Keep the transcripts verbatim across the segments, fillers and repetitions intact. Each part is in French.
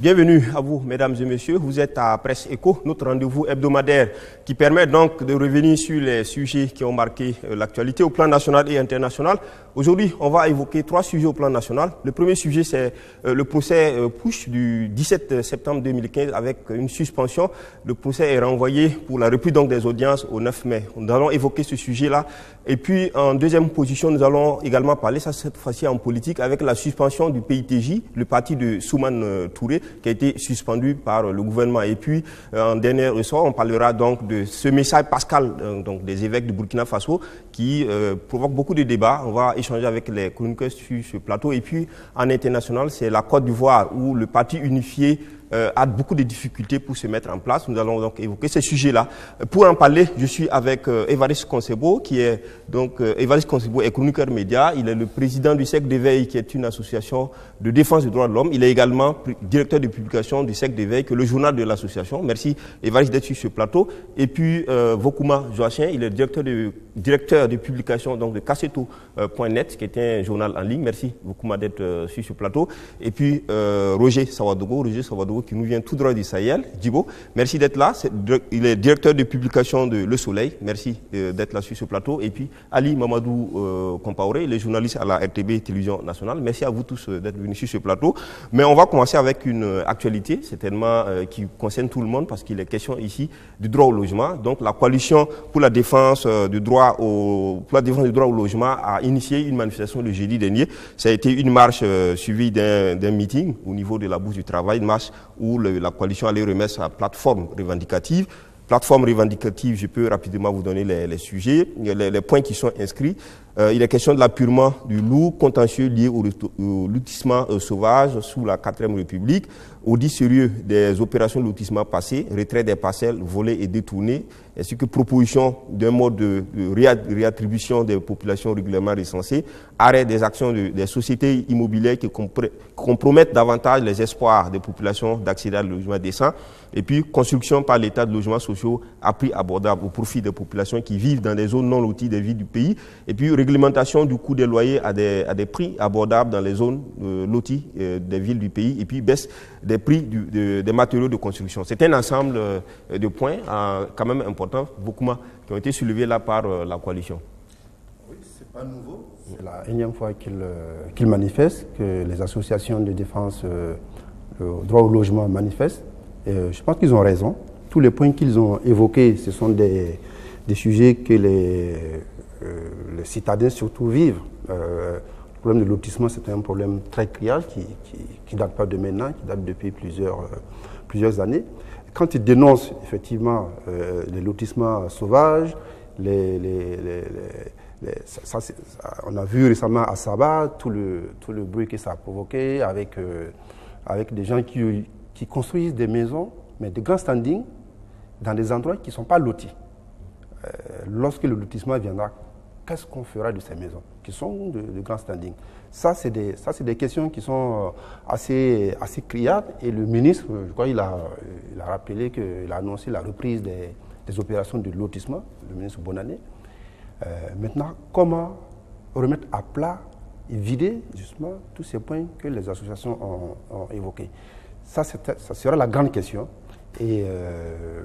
Bienvenue à vous, mesdames et messieurs. Vous êtes à Presse Éco, notre rendez-vous hebdomadaire qui permet donc de revenir sur les sujets qui ont marqué l'actualité au plan national et international. Aujourd'hui, on va évoquer trois sujets au plan national. Le premier sujet, c'est le procès Push du dix-sept septembre deux mille quinze avec une suspension. Le procès est renvoyé pour la reprise donc des audiences au neuf mai. Nous allons évoquer ce sujet-là. Et puis, en deuxième position, nous allons également parler, ça cette fois-ci en politique, avec la suspension du P I T J, le parti de Souman Touré, qui a été suspendu par le gouvernement. Et puis, en dernier ressort, on parlera donc de ce message pascal euh, donc des évêques de Burkina Faso qui euh, provoque beaucoup de débats. On va échanger avec les chroniqueurs sur ce plateau. Et puis, en international, c'est la Côte d'Ivoire où le parti unifié Euh, a beaucoup de difficultés pour se mettre en place. Nous allons donc évoquer ces sujets-là. Pour en parler, je suis avec euh, Évariste Konsebo, qui est donc euh, Évariste Konsebo est chroniqueur média. Il est le président du Cercle d'éveil, qui est une association de défense des droits de l'homme. Il est également directeur de publication du Cercle d'éveil, que le journal de l'association. Merci Évariste d'être sur ce plateau. Et puis euh, Vokuma Joachim, il est directeur de directeur de publication donc de Kasseto point net, qui est un journal en ligne. Merci Vokuma d'être euh, sur ce plateau. Et puis euh, Roger Sawadogo, Roger Sawadogo qui nous vient tout droit du Sahel. Djibo, merci d'être là. C'est, il est directeur de publication de Le Soleil. Merci euh, d'être là sur ce plateau. Et puis Ali Mamadou euh, Compaoré, il est journaliste à la R T B Télévision Nationale. Merci à vous tous euh, d'être venus sur ce plateau. Mais on va commencer avec une euh, actualité, certainement euh, qui concerne tout le monde, parce qu'il est question ici du droit au logement. Donc la coalition pour la défense euh, du droit au pour la défense du droit au logement a initié une manifestation le jeudi dernier. Ça a été une marche euh, suivie d'un, d'un meeting au niveau de la Bourse du Travail, une marche où le, la coalition allait remettre sa plateforme revendicative. Plateforme revendicative, je peux rapidement vous donner les, les sujets, les, les points qui sont inscrits. Euh, il est question de l'appurement du lourd contentieux lié au, au lotissement euh, sauvage sous la quatrième République, audit sérieux des opérations de lotissement passées, retrait des parcelles volées et détournées, ainsi que proposition d'un mode de, de réattribution des populations régulièrement recensées, arrêt des actions de, des sociétés immobilières qui compromettent davantage les espoirs des populations d'accéder à un logement décent, et puis construction par l'État de logements sociaux à prix abordable au profit des populations qui vivent dans des zones non loties des villes du pays, et puis réglementation du coût des loyers à des, à des prix abordables dans les zones euh, loties euh, des villes du pays, et puis baisse des prix du, de, des matériaux de construction. C'est un ensemble euh, de points euh, quand même importants, beaucoup qui ont été soulevés là par euh, la coalition. Oui, c'est pas nouveau. C'est la énième fois qu'ils euh, qu'ils manifestent, que les associations de défense euh, le droit au logement manifestent. Et, euh, je pense qu'ils ont raison. Tous les points qu'ils ont évoqués, ce sont des, des sujets que les, euh, les citadins surtout vivent. Euh, le problème de lotissement, c'est un problème très criard qui ne date pas de maintenant, qui date depuis plusieurs, euh, plusieurs années. Quand ils dénoncent effectivement euh, les lotissements sauvages, les, les, les, les, ça, ça, on a vu récemment à Saba tout le, tout le bruit que ça a provoqué avec, euh, avec des gens qui, qui construisent des maisons, mais de grand standing, dans des endroits qui ne sont pas lotis. Euh, lorsque le lotissement viendra, qu'est-ce qu'on fera de ces maisons qui sont de, de grand standing? Ça, c'est des, ça, c'est des questions qui sont assez, assez criardes. Et le ministre, je crois, il a, il a rappelé qu'il a annoncé la reprise des, des opérations de lotissement, le ministre Bonanné. Euh, maintenant, comment remettre à plat et vider justement tous ces points que les associations ont, ont évoqués? Ça, ça sera la grande question. Et euh,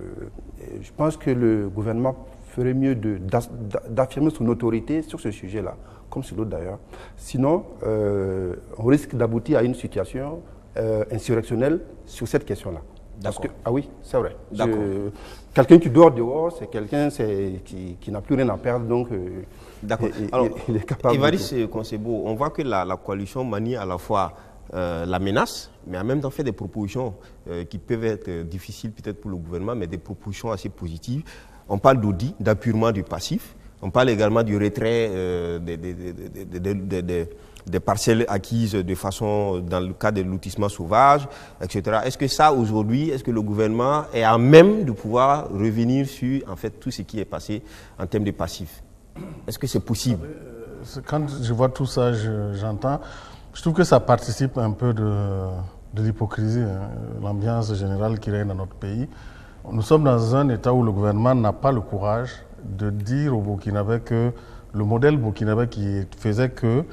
je pense que le gouvernement ferait mieux d'affirmer son autorité sur ce sujet-là, comme sur d'autres d'ailleurs. Sinon, euh, on risque d'aboutir à une situation euh, insurrectionnelle sur cette question-là. Parce que, ah oui, c'est vrai. Quelqu'un qui dort dehors, c'est quelqu'un qui, qui n'a plus rien à perdre, donc euh, D'accord. Alors, il est capable. Évariste Konsebo, on voit que la, la coalition manie à la fois Euh, la menace, mais en même temps fait des propositions euh, qui peuvent être euh, difficiles peut-être pour le gouvernement, mais des propositions assez positives. On parle d'audit, d'appurement du passif. On parle également du retrait euh, des, des, des, des, des, des, des parcelles acquises de façon, dans le cas des lotissements sauvages, et cetera. Est-ce que ça, aujourd'hui, est-ce que le gouvernement est à même de pouvoir revenir sur en fait, tout ce qui est passé en termes de passifs? Est-ce que c'est possible? Quand je vois tout ça, je, j'entends... Je trouve que ça participe un peu de, de l'hypocrisie, hein, l'ambiance générale qui règne dans notre pays. Nous sommes dans un état où le gouvernement n'a pas le courage de dire aux Burkinabés que le modèle burkinabé qui faisait que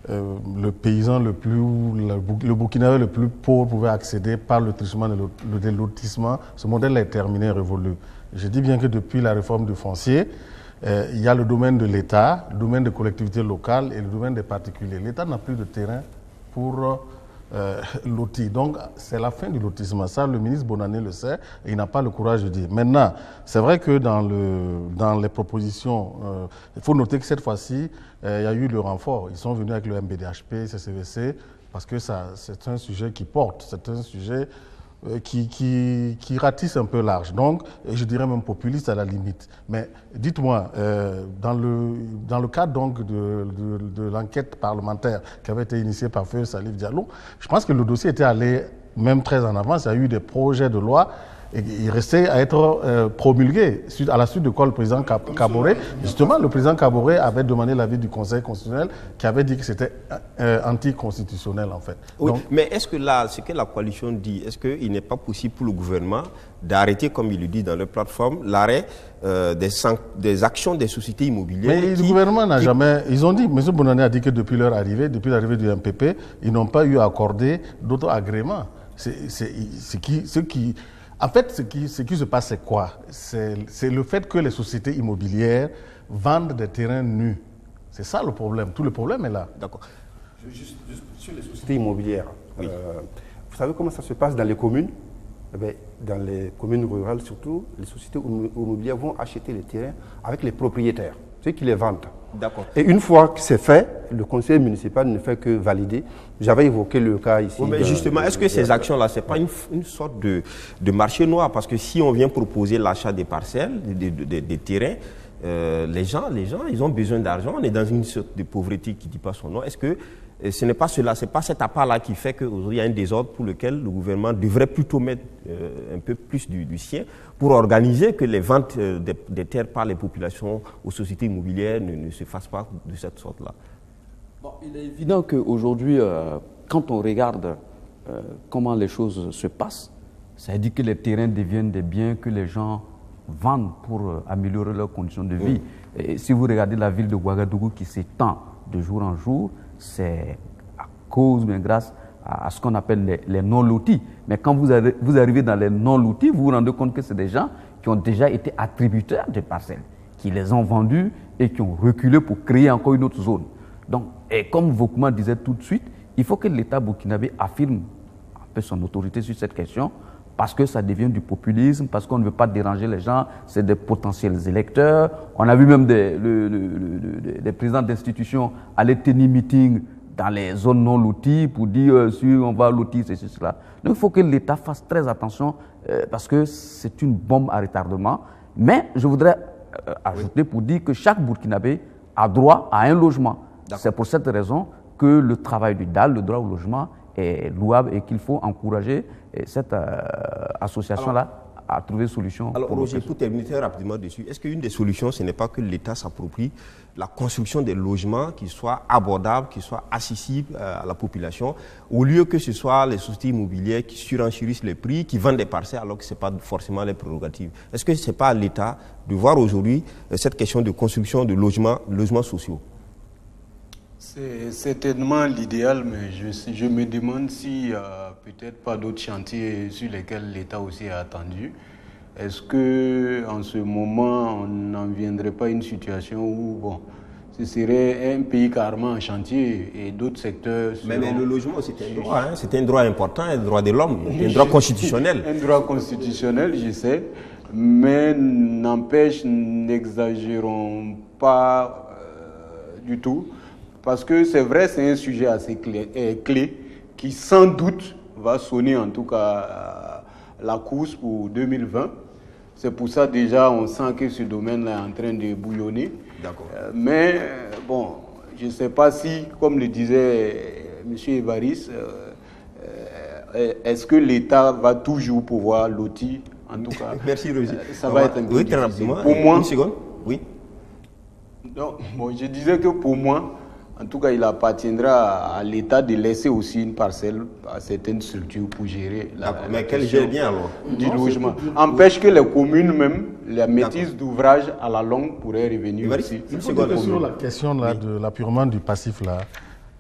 euh, le paysan le plus, le, le Burkinabé le plus pauvre pouvait accéder par le truchement de le, le lotissement. Ce modèle est terminé, révolu. Je dis bien que depuis la réforme du foncier, euh, il y a le domaine de l'État, le domaine des collectivités locales et le domaine des particuliers. L'État n'a plus de terrain pour euh, lotir. Donc, c'est la fin du lotissement. Ça, le ministre Bonané le sait et il n'a pas le courage de dire. Maintenant, c'est vrai que dans, le, dans les propositions, euh, il faut noter que cette fois-ci, euh, il y a eu le renfort. Ils sont venus avec le M B D H P, C C V C, parce que ça, c'est un sujet qui porte, c'est un sujet euh, qui, qui, qui ratisse un peu large. Donc, je dirais même populiste à la limite. Mais dites-moi, euh, dans, le, dans le cadre donc de, de, de l'enquête parlementaire qui avait été initiée par Feu Salif Diallo, je pense que le dossier était allé même très en avance. Il y a eu des projets de loi et il restait à être euh, promulgué à la suite de quoi le président Kaboré, justement le président Kaboré avait demandé l'avis du Conseil constitutionnel qui avait dit que c'était euh, anticonstitutionnel en fait. Oui, donc, mais est-ce que là, ce que la coalition dit, est-ce qu'il n'est pas possible pour le gouvernement d'arrêter, comme il le dit dans leur plateforme, l'arrêt euh, des, des actions des sociétés immobilières? Mais qui, le gouvernement n'a qui... jamais... Ils ont dit, M. Bonané a dit que depuis leur arrivée, depuis l'arrivée du M P P, ils n'ont pas eu à accorder d'autres agréments. C'est ce qui... Ce qui En fait, ce qui, ce qui se passe, c'est quoi? C'est le fait que les sociétés immobilières vendent des terrains nus. C'est ça le problème. Tout le problème est là. D'accord. Juste, juste sur les sociétés immobilières, oui. euh, vous savez comment ça se passe dans les communes? Eh bien, dans les communes rurales surtout, les sociétés immobilières vont acheter les terrains avec les propriétaires, ceux qui les vendent. D'accord. Et une fois que c'est fait, le conseil municipal ne fait que valider. J'avais évoqué le cas ici. Oui, mais de, justement, est-ce que ces actions-là, ce n'est pas une, une sorte de, de marché noir? Parce que si on vient proposer l'achat des parcelles, des, des, des terrains, euh, les, gens, les gens, ils ont besoin d'argent. On est dans une sorte de pauvreté qui ne dit pas son nom. Est-ce que ce n'est pas cela, ce n'est pas cet appât-là qui fait qu'aujourd'hui il y a un désordre pour lequel le gouvernement devrait plutôt mettre euh, un peu plus du, du sien pour organiser que les ventes euh, des, des terres par les populations aux sociétés immobilières ne, ne se fassent pas de cette sorte-là? Bon, il est évident qu'aujourd'hui, euh, quand on regarde euh, comment les choses se passent, ça dit que les terrains deviennent des biens que les gens vendent pour euh, améliorer leurs conditions de vie. Mmh. Et si vous regardez la ville de Ouagadougou qui s'étend de jour en jour, c'est à cause, mais grâce à, à ce qu'on appelle les, les non-lotis. Mais quand vous, avez, vous arrivez dans les non-lotis, vous vous rendez compte que c'est des gens qui ont déjà été attributaires de parcelles, qui les ont vendues et qui ont reculé pour créer encore une autre zone. Donc, et comme Vokuma disait tout de suite, il faut que l'État burkinabé affirme un peu son autorité sur cette question, parce que ça devient du populisme, parce qu'on ne veut pas déranger les gens, c'est des potentiels électeurs. On a vu même des, le, le, le, des présidents d'institutions aller tenir meeting dans les zones non loties pour dire euh, si on va lotir, ceci, cela. Donc il faut que l'État fasse très attention euh, parce que c'est une bombe à retardement. Mais je voudrais euh, ajouter pour dire que chaque Burkinabé a droit à un logement. C'est pour cette raison que le travail du D A L, le droit au logement, est louable et qu'il faut encourager cette euh, association-là à trouver solution. Alors, pour Roger, pour terminer très rapidement dessus, est-ce qu'une des solutions, ce n'est pas que l'État s'approprie la construction des logements qui soient abordables, qui soient accessibles à la population, au lieu que ce soit les sociétés immobilières qui surenchérissent les prix, qui vendent des parcelles alors que ce n'est pas forcément les prérogatives? Est-ce que ce n'est pas à l'État de voir aujourd'hui cette question de construction de logements, logements sociaux? C'est certainement l'idéal, mais je, je me demande s'il n'y a peut-être pas d'autres chantiers sur lesquels l'État aussi a attendu. Est-ce qu'en ce moment, on n'en viendrait pas à une situation où bon, ce serait un pays carrément en chantier et d'autres secteurs... Mais, mais le logement, c'est un droit, hein, c'est un droit important, un droit de l'homme, un droit constitutionnel. Un droit constitutionnel, je sais, mais n'empêche, n'exagérons pas euh, du tout. Parce que c'est vrai, c'est un sujet assez clé, euh, clé qui sans doute va sonner en tout cas euh, la course pour deux mille vingt. C'est pour ça déjà on sent que ce domaine-là est en train de bouillonner. D'accord. Euh, mais euh, bon, je ne sais pas si, comme le disait M. Évariste, euh, euh, est-ce que l'État va toujours pouvoir lotir en tout cas? Merci Roger. Euh, ça va être un peu oui, difficile. Pour moi, une seconde. Oui. Non, bon, je disais que pour moi, en tout cas, il appartiendra à l'État de laisser aussi une parcelle à certaines structures pour gérer la, la mais qu'elle gère bien alors du non, logement. Empêche que les communes même, la maîtrise d'ouvrage à la longue pourrait revenir aussi. Une seconde. Sur la question là, oui. de l'appurement du passif là,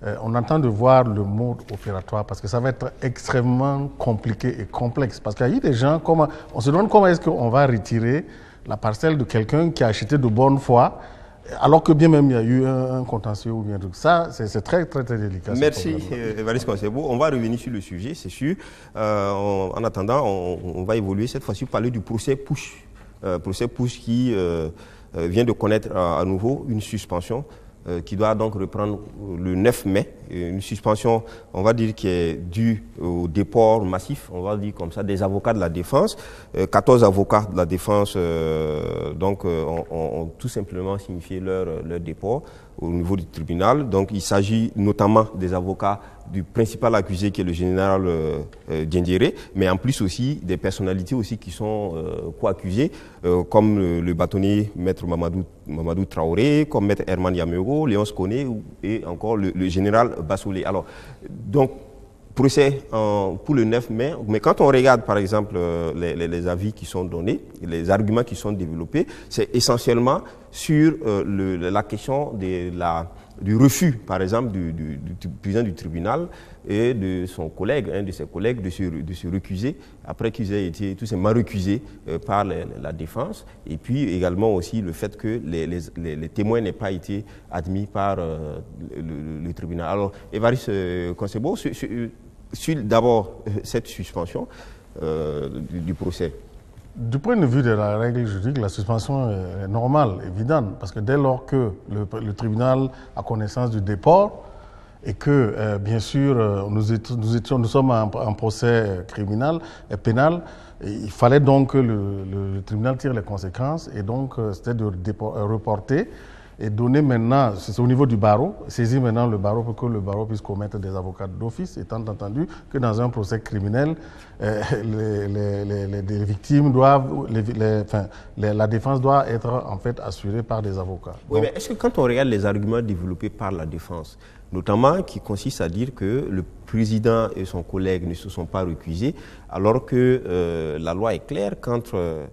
euh, on attend de voir le mode opératoire parce que ça va être extrêmement compliqué et complexe. Parce qu'il y a eu des gens, comment, on se demande comment est-ce qu'on va retirer la parcelle de quelqu'un qui a acheté de bonne foi, alors que bien même il y a eu un, un contentieux ou bien tout ça, c'est très très très délicat. Merci Évariste Konsebo. On va revenir sur le sujet, c'est sûr. Euh, on, en attendant, on, on va évoluer cette fois-ci, parler du procès Push. Euh, procès Push qui euh, euh, vient de connaître à, à nouveau une suspension euh, qui doit donc reprendre le neuf mai. Une suspension, on va dire, qui est due au déport massif, on va dire comme ça, des avocats de la défense. Euh, quatorze avocats de la défense euh, donc, euh, ont, ont tout simplement signifié leur, leur déport au niveau du tribunal. Donc il s'agit notamment des avocats du principal accusé qui est le général euh, euh, Diendéré, mais en plus aussi des personnalités aussi qui sont euh, co-accusées, euh, comme le, le bâtonnier Maître Mamadou, Mamadou Traoré, comme Maître Herman Yamero, Léonce Koné et encore le, le général Bassolé. Alors, donc, procès en, pour le neuf mai, mais quand on regarde par exemple les, les, les avis qui sont donnés, les arguments qui sont développés, c'est essentiellement sur euh, le, la question de la, du refus, par exemple, du, du, du président du tribunal et de son collègue, un de ses collègues, de se, de se recuser, après qu'ils aient été tout simplement recusés euh, par les, la défense, et puis également aussi le fait que les, les, les, les témoins n'aient pas été admis par euh, le, le, le tribunal. Alors, Évariste euh, Konsebo, sur, sur, sur d'abord euh, cette suspension euh, du, du procès. Du point de vue de la règle juridique, la suspension est normale, évidente, parce que dès lors que le, le tribunal a connaissance du déport et que, euh, bien sûr, euh, nous, étions, nous, étions, nous sommes en, en procès criminel et pénal, et il fallait donc que le, le, le tribunal tire les conséquences et donc euh, c'était de déport, euh, reporter et donner maintenant, c'est au niveau du barreau, saisir maintenant le barreau pour que le barreau puisse commettre des avocats d'office, étant entendu que dans un procès criminel, euh, les, les, les, les victimes doivent, les, les, enfin, les, la défense doit être en fait assurée par des avocats. Oui, Donc, mais est-ce que quand on regarde les arguments développés par la défense, notamment qui consiste à dire que le président et son collègue ne se sont pas recusés, alors que euh, la loi est claire quand euh,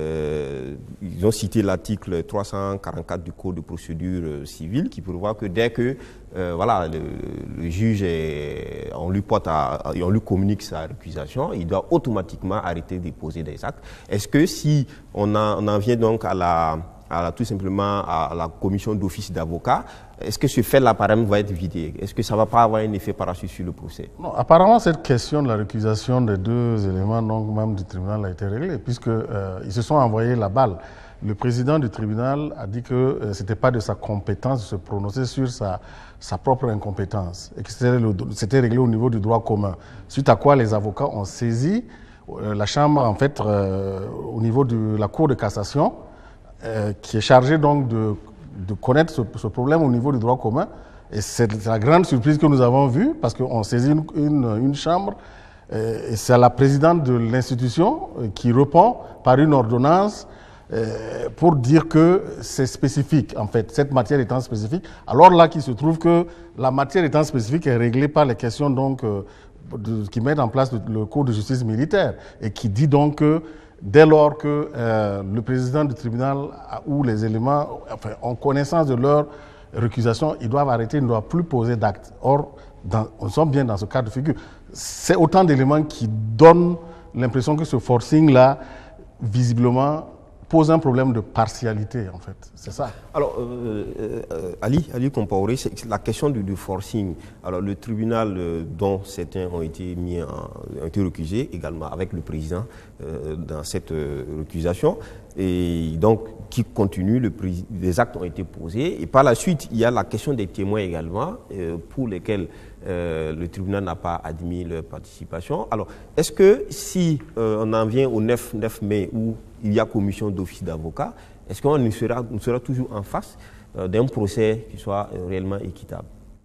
euh, ils ont cité l'article trois cent quarante-quatre du Code de procédure euh, civile qui prévoit que dès que euh, voilà, le, le juge, est, on, lui porte à, on lui communique sa récusation, il doit automatiquement arrêter de poser des actes. Est-ce que si on, a, on en vient donc à la... À la, tout simplement à la commission d'office d'avocats, est-ce que ce fait-là, par exemple, va être vidé? Est-ce que ça ne va pas avoir un effet par la suite sur le procès? Non, apparemment, cette question de la récusation des deux éléments, donc même du tribunal, a été réglée, puisqu'ils euh, se sont envoyés la balle. Le président du tribunal a dit que euh, ce n'était pas de sa compétence de se prononcer sur sa, sa propre incompétence, et que c'était réglé au niveau du droit commun. Suite à quoi les avocats ont saisi euh, la Chambre, en fait, euh, au niveau de la Cour de cassation, Euh, qui est chargé donc de, de connaître ce, ce problème au niveau du droit commun. Et c'est la grande surprise que nous avons vue, parce qu'on saisit une, une, une chambre, euh, et c'est la présidente de l'institution euh, qui répond par une ordonnance euh, pour dire que c'est spécifique, en fait, cette matière étant spécifique. Alors là, qu'il se trouve que la matière étant spécifique est réglée par les questions donc, euh, de, qui mettent en place le, le Code de justice militaire, et qui dit donc que dès lors que euh, le président du tribunal ou les éléments enfin, ont connaissance de leur récusation, ils doivent arrêter, ils ne doivent plus poser d'actes. Or, dans, on sommes bien dans ce cas de figure. C'est autant d'éléments qui donnent l'impression que ce forcing-là, visiblement, pose un problème de partialité, en fait. C'est ça. Alors, euh, euh, Ali, Ali Compaoré, c'est la question du, du forcing. Alors, le tribunal euh, dont certains ont été mis en, ont été recusés, également avec le président euh, dans cette euh, récusation, et donc qui continue, le, les actes ont été posés. Et par la suite, il y a la question des témoins également, euh, pour lesquels euh, le tribunal n'a pas admis leur participation. Alors, est-ce que si euh, on en vient au neuf mai, où il y a commission d'office d'avocats, est-ce qu'on sera, on sera toujours en face euh, d'un procès qui soit euh, réellement équitable?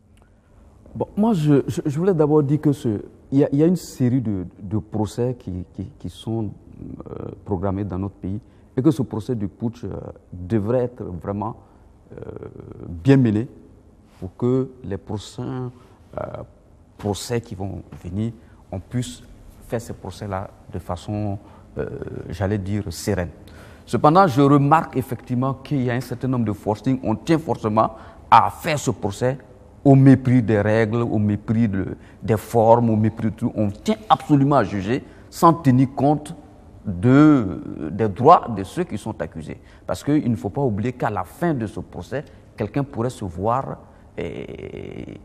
Bon, moi, je, je, je voulais d'abord dire que ce, il, y a, il y a une série de, de procès qui, qui, qui sont euh, programmés dans notre pays, et que ce procès du putsch euh, devrait être vraiment euh, bien mené pour que les prochains euh, procès qui vont venir, on puisse faire ces procès-là de façon, euh, j'allais dire, sereine. Cependant, je remarque effectivement qu'il y a un certain nombre de forcing. On tient forcément à faire ce procès au mépris des règles, au mépris de, des formes, au mépris de tout. On tient absolument à juger sans tenir compte de, des droits de ceux qui sont accusés. Parce qu'il ne faut pas oublier qu'à la fin de ce procès, quelqu'un pourrait se voir et,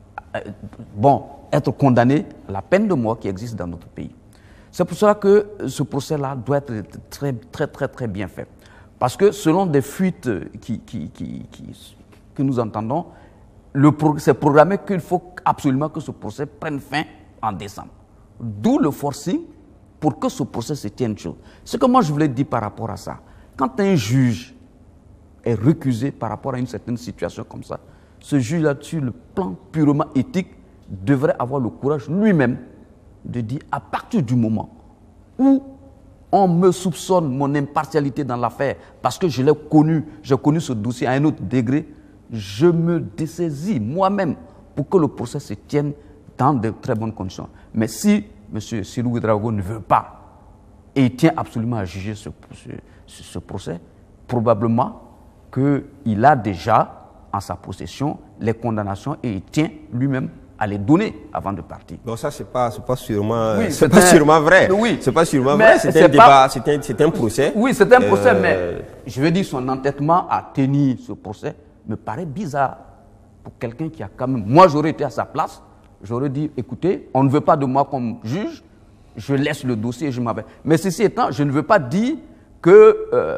bon, être condamné à la peine de mort qui existe dans notre pays. C'est pour cela que ce procès-là doit être très, très, très, très bien fait. Parce que selon des fuites qui, qui, qui, qui, que nous entendons, c'est programmé qu'il faut absolument que ce procès prenne fin en décembre. D'où le forcing pour que ce procès se tienne chaud. Ce que moi je voulais dire par rapport à ça, quand un juge est recusé par rapport à une certaine situation comme ça, ce juge-là, sur le plan purement éthique, devrait avoir le courage lui-même de dire à partir du moment où on me soupçonne mon impartialité dans l'affaire, parce que je l'ai connu, j'ai connu ce dossier à un autre degré, je me dessaisis moi-même pour que le procès se tienne dans de très bonnes conditions. Mais si M. Cyril Ouédraogo ne veut pas et il tient absolument à juger ce, ce, ce procès, probablement qu'il a déjà en sa possession les condamnations et il tient lui-même à les donner avant de partir. Donc ça, c'est pas, c'est pas sûrement, oui, c'est pas un, sûrement vrai. Oui. C'est pas sûrement vrai. C'est un débat, c'est un, c'est un procès. Oui, c'est un procès, euh... mais je veux dire, son entêtement à tenir ce procès me paraît bizarre pour quelqu'un qui a quand même... Moi, j'aurais été à sa place, j'aurais dit, écoutez, on ne veut pas de moi comme juge, je laisse le dossier et je m'en vais. Mais ceci étant, je ne veux pas dire que euh,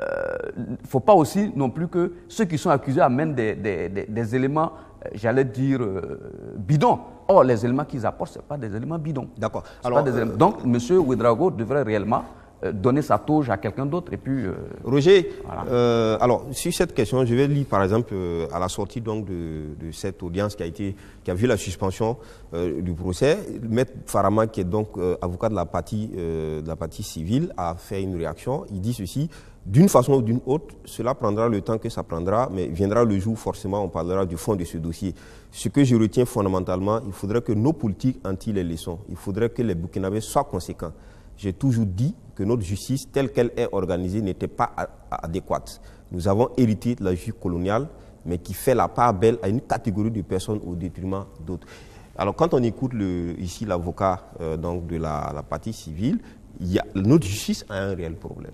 faut pas aussi non plus que ceux qui sont accusés amènent des, des, des, des éléments, j'allais dire, euh, bidons. Or, les éléments qu'ils apportent, ce ne sont pas des éléments bidons. D'accord. Euh, Donc, M. Ouédraogo devrait réellement euh, donner sa touche à quelqu'un d'autre. Et puis, euh, Roger, voilà. euh, alors, sur cette question, je vais lire, par exemple, euh, à la sortie donc, de, de cette audience qui a, été, qui a vu la suspension euh, du procès, Maître Farama, qui est donc euh, avocat de la, partie, euh, de la partie civile, a fait une réaction. Il dit ceci: d'une façon ou d'une autre, cela prendra le temps que ça prendra, mais viendra le jour, forcément, on parlera du fond de ce dossier. Ce que je retiens fondamentalement, il faudrait que nos politiques en tirent les leçons. Il faudrait que les Burkinabés soient conséquents. J'ai toujours dit que notre justice, telle qu'elle est organisée, n'était pas adéquate. Nous avons hérité de la justice coloniale, mais qui fait la part belle à une catégorie de personnes au détriment d'autres. Alors, quand on écoute le, ici l'avocat euh, donc de la, la partie civile, il y a, notre justice a un réel problème.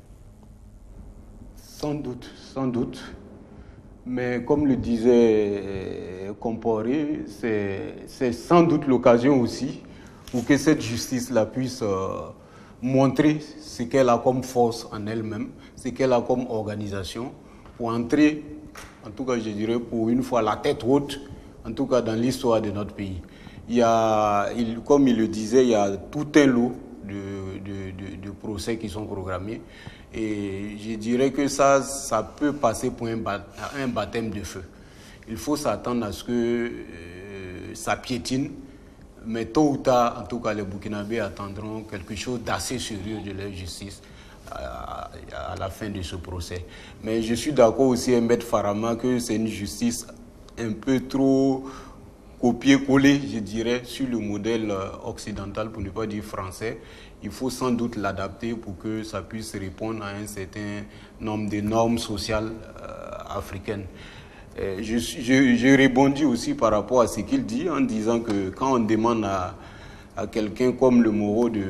Sans doute, sans doute. Mais comme le disait Compaoré, c'est sans doute l'occasion aussi pour que cette justice-là puisse euh, montrer ce qu'elle a comme force en elle-même, ce qu'elle a comme organisation, pour entrer, en tout cas je dirais pour une fois la tête haute, en tout cas dans l'histoire de notre pays. Il y a, il, comme il le disait, il y a tout un lot de, de, de, de procès qui sont programmés. Et je dirais que ça, ça peut passer pour un, bat, un baptême de feu. Il faut s'attendre à ce que euh, ça piétine, mais tôt ou tard, en tout cas, les Burkinabés attendront quelque chose d'assez sérieux de leur justice à, à la fin de ce procès. Mais je suis d'accord aussi avec M. Farama que c'est une justice un peu trop copier-coller, je dirais, sur le modèle occidental, pour ne pas dire français. Il faut sans doute l'adapter pour que ça puisse répondre à un certain nombre de normes sociales euh, africaines. Et je, je, je rebondis aussi par rapport à ce qu'il dit, en disant que quand on demande à, à quelqu'un comme le Moro de...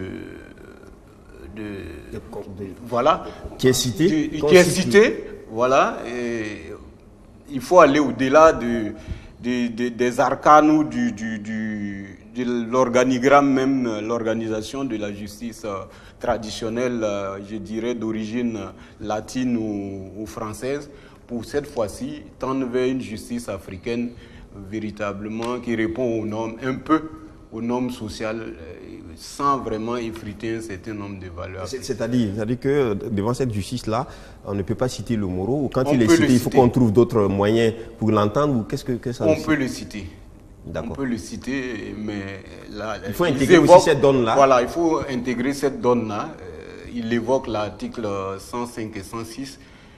de, de, de voilà. Qui est cité. De, qui est cité, voilà. Et il faut aller au-delà de... Des, des, des arcanes ou du, du, du, de l'organigramme même, l'organisation de la justice euh, traditionnelle, euh, je dirais d'origine latine ou, ou française, pour cette fois-ci tendre vers une justice africaine véritablement qui répond aux normes, un peu aux normes sociales, euh, sans vraiment effriter un certain nombre de valeurs. C'est-à-dire, c'est-à-dire que devant cette justice-là, on ne peut pas citer le Moro, ou quand on il est cité, il faut qu'on trouve d'autres moyens pour l'entendre, ou qu'est-ce que, que ça On cite? peut le citer. On peut le citer, mais là... Il faut intégrer évoquent, aussi cette donne-là. Voilà, il faut intégrer cette donne-là. Euh, il évoque l'article cent cinq et cent six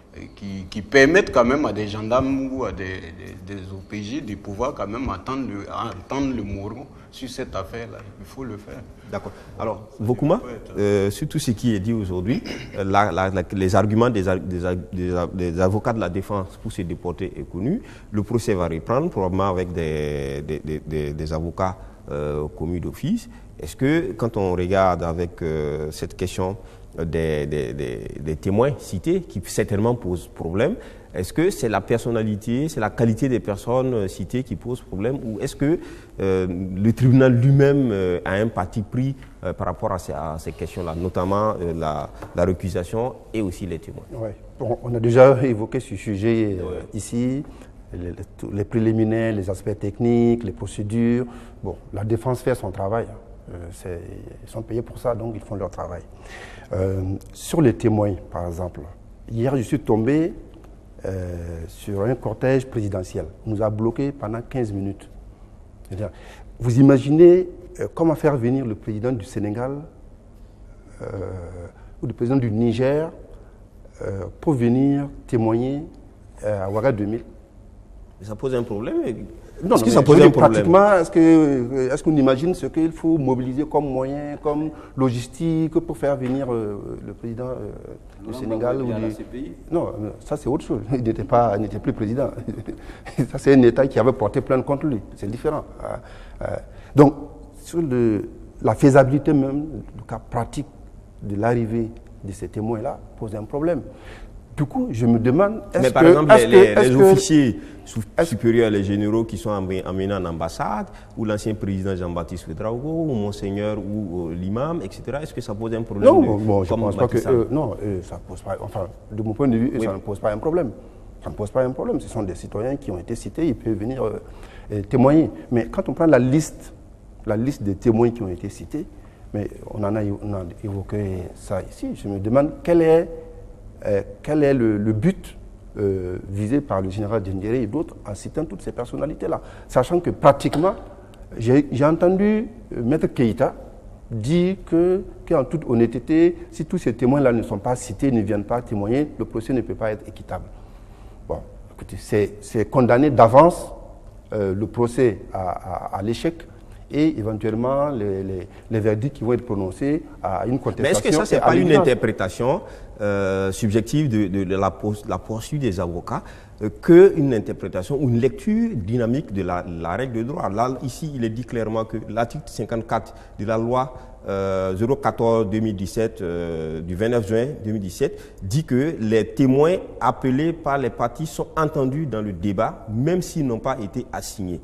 qui, qui permettent quand même à des gendarmes ou à des, des, des O P J de pouvoir quand même attendre le, attendre le Moro sur cette affaire-là. Il faut le faire. D'accord. Alors, Bokouma, euh, sur tout ce qui est dit aujourd'hui, la, la, la, les arguments des, des, des, des avocats de la défense pour se déporter est connu. Le procès va reprendre, probablement avec des, des, des, des, des avocats euh, commis d'office. Est-ce que, quand on regarde avec euh, cette question des, des, des, des témoins cités, qui certainement posent problème, est-ce que c'est la personnalité, c'est la qualité des personnes citées qui pose problème, ou est-ce que euh, le tribunal lui-même euh, a un parti pris euh, par rapport à ces, à ces questions-là, notamment euh, la, la récusation et aussi les témoins? Ouais. Bon, on a déjà évoqué ce sujet euh, ouais. ici, les, les, les préliminaires, les aspects techniques, les procédures. Bon, la défense fait son travail. Euh, ils sont payés pour ça, donc ils font leur travail. Euh, sur les témoins, par exemple, hier je suis tombé euh, sur un cortège présidentiel. On nous a bloqués pendant quinze minutes. C'est-à-dire, vous imaginez euh, comment faire venir le président du Sénégal euh, ou le président du Niger euh, pour venir témoigner euh, à Ouaga deux mille. Ça pose un problème. Non, est-ce que non, ça pose un problème? Pratiquement, est-ce que, est-ce qu'on imagine ce qu'il faut mobiliser comme moyen, comme logistique pour faire venir euh, le président euh, du Sénégal ou du... C P I? Non, ça c'est autre chose. Il n'était pas, il n'était plus président. Ça c'est un État qui avait porté plainte contre lui. C'est différent. Donc, sur le, la faisabilité même, le cas pratique de l'arrivée de ces témoins-là pose un problème. Du coup, je me demande, est-ce Mais par que, exemple, est-ce les, que, les est-ce officiers que, supérieurs, les généraux qui sont amenés en ambassade, ou l'ancien président Jean-Baptiste Ouédraogo, ou Monseigneur, ou euh, l'imam, et cetera, est-ce que ça pose un problème? Non, de, bon, je ne pense pas que... Euh, non, euh, ça pose pas... Enfin, de mon point de vue, oui. ça ne pose pas un problème. Ça ne pose pas un problème. Ce sont des citoyens qui ont été cités, ils peuvent venir euh, témoigner. Mais quand on prend la liste, la liste des témoins qui ont été cités, mais on en a, on a évoqué ça ici, je me demande quel est... Euh, quel est le, le but euh, visé par le général Diendéré et d'autres en citant toutes ces personnalités-là, sachant que pratiquement, j'ai entendu euh, Maître Keïta dire que, qu'en toute honnêteté, si tous ces témoins-là ne sont pas cités, ne viennent pas témoigner, le procès ne peut pas être équitable. Bon, écoutez, c'est condamner d'avance euh, le procès à, à, à l'échec et éventuellement les, les, les verdicts qui vont être prononcés à une contestation. Mais est-ce que ça, ce n'est pas une interprétation euh, subjective de, de, de la, la poursuite des avocats euh, qu'une interprétation ou une lecture dynamique de la, la règle de droit? Là, ici, il est dit clairement que l'article cinquante-quatre de la loi euh, zéro quatorze deux mille dix-sept euh, du vingt-neuf juin deux mille dix-sept dit que les témoins appelés par les parties sont entendus dans le débat, même s'ils n'ont pas été assignés.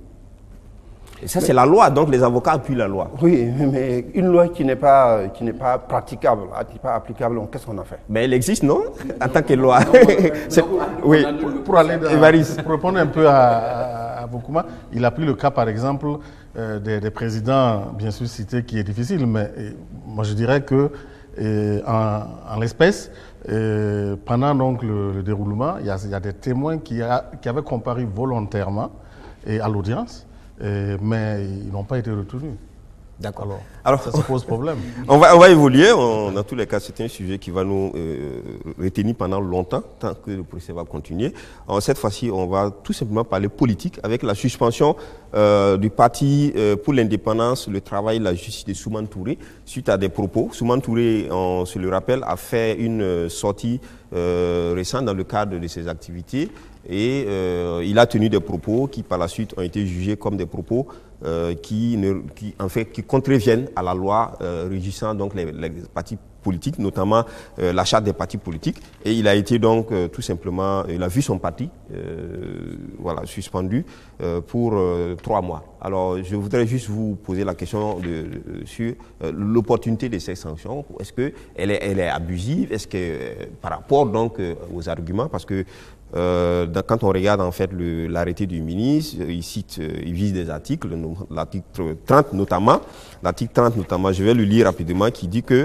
Et ça, c'est la loi, donc les avocats appuient la loi. Oui, mais une loi qui n'est pas, qui n'est pas praticable, qui n'est pas applicable, qu'est-ce qu'on a fait? Mais elle existe, non? En tant que loi. Non, non, oui, pour, pour aller dans, pour répondre un peu à, à, à Bokouma, il a pris le cas, par exemple, euh, des, des présidents, bien sûr cités, qui est difficile, mais et, moi je dirais que, et, en, en l'espèce, et, pendant donc le, le déroulement, il y, a, il y a des témoins qui, a, qui avaient comparu volontairement et à l'audience. Et, mais ils n'ont pas été retenus. D'accord. Alors, Alors, ça se pose problème. On va, on va évoluer. On, dans tous les cas, c'est un sujet qui va nous euh, retenir pendant longtemps, tant que le procès va continuer. Alors, cette fois-ci, on va tout simplement parler politique avec la suspension euh, du Parti euh, pour l'indépendance, le travail et la justice de Souman Touré, suite à des propos. Souman Touré, on se le rappelle, a fait une sortie euh, récente dans le cadre de ses activités. Et euh, il a tenu des propos qui, par la suite, ont été jugés comme des propos euh, qui, ne, qui, en fait, qui contreviennent à la loi euh, régissant donc les, les partis politiques, notamment euh, la charte des partis politiques. Et il a été donc euh, tout simplement, il a vu son parti euh, voilà, suspendu euh, pour euh, trois mois. Alors, je voudrais juste vous poser la question de, de, sur euh, l'opportunité de ces sanctions. Est-ce qu'elle est, elle est abusive? Est-ce que, euh, par rapport donc euh, aux arguments, parce que Euh, quand on regarde en fait l'arrêté du ministre, il cite, il vise des articles, l'article trente notamment, l'article trente notamment, je vais le lire rapidement, qui dit que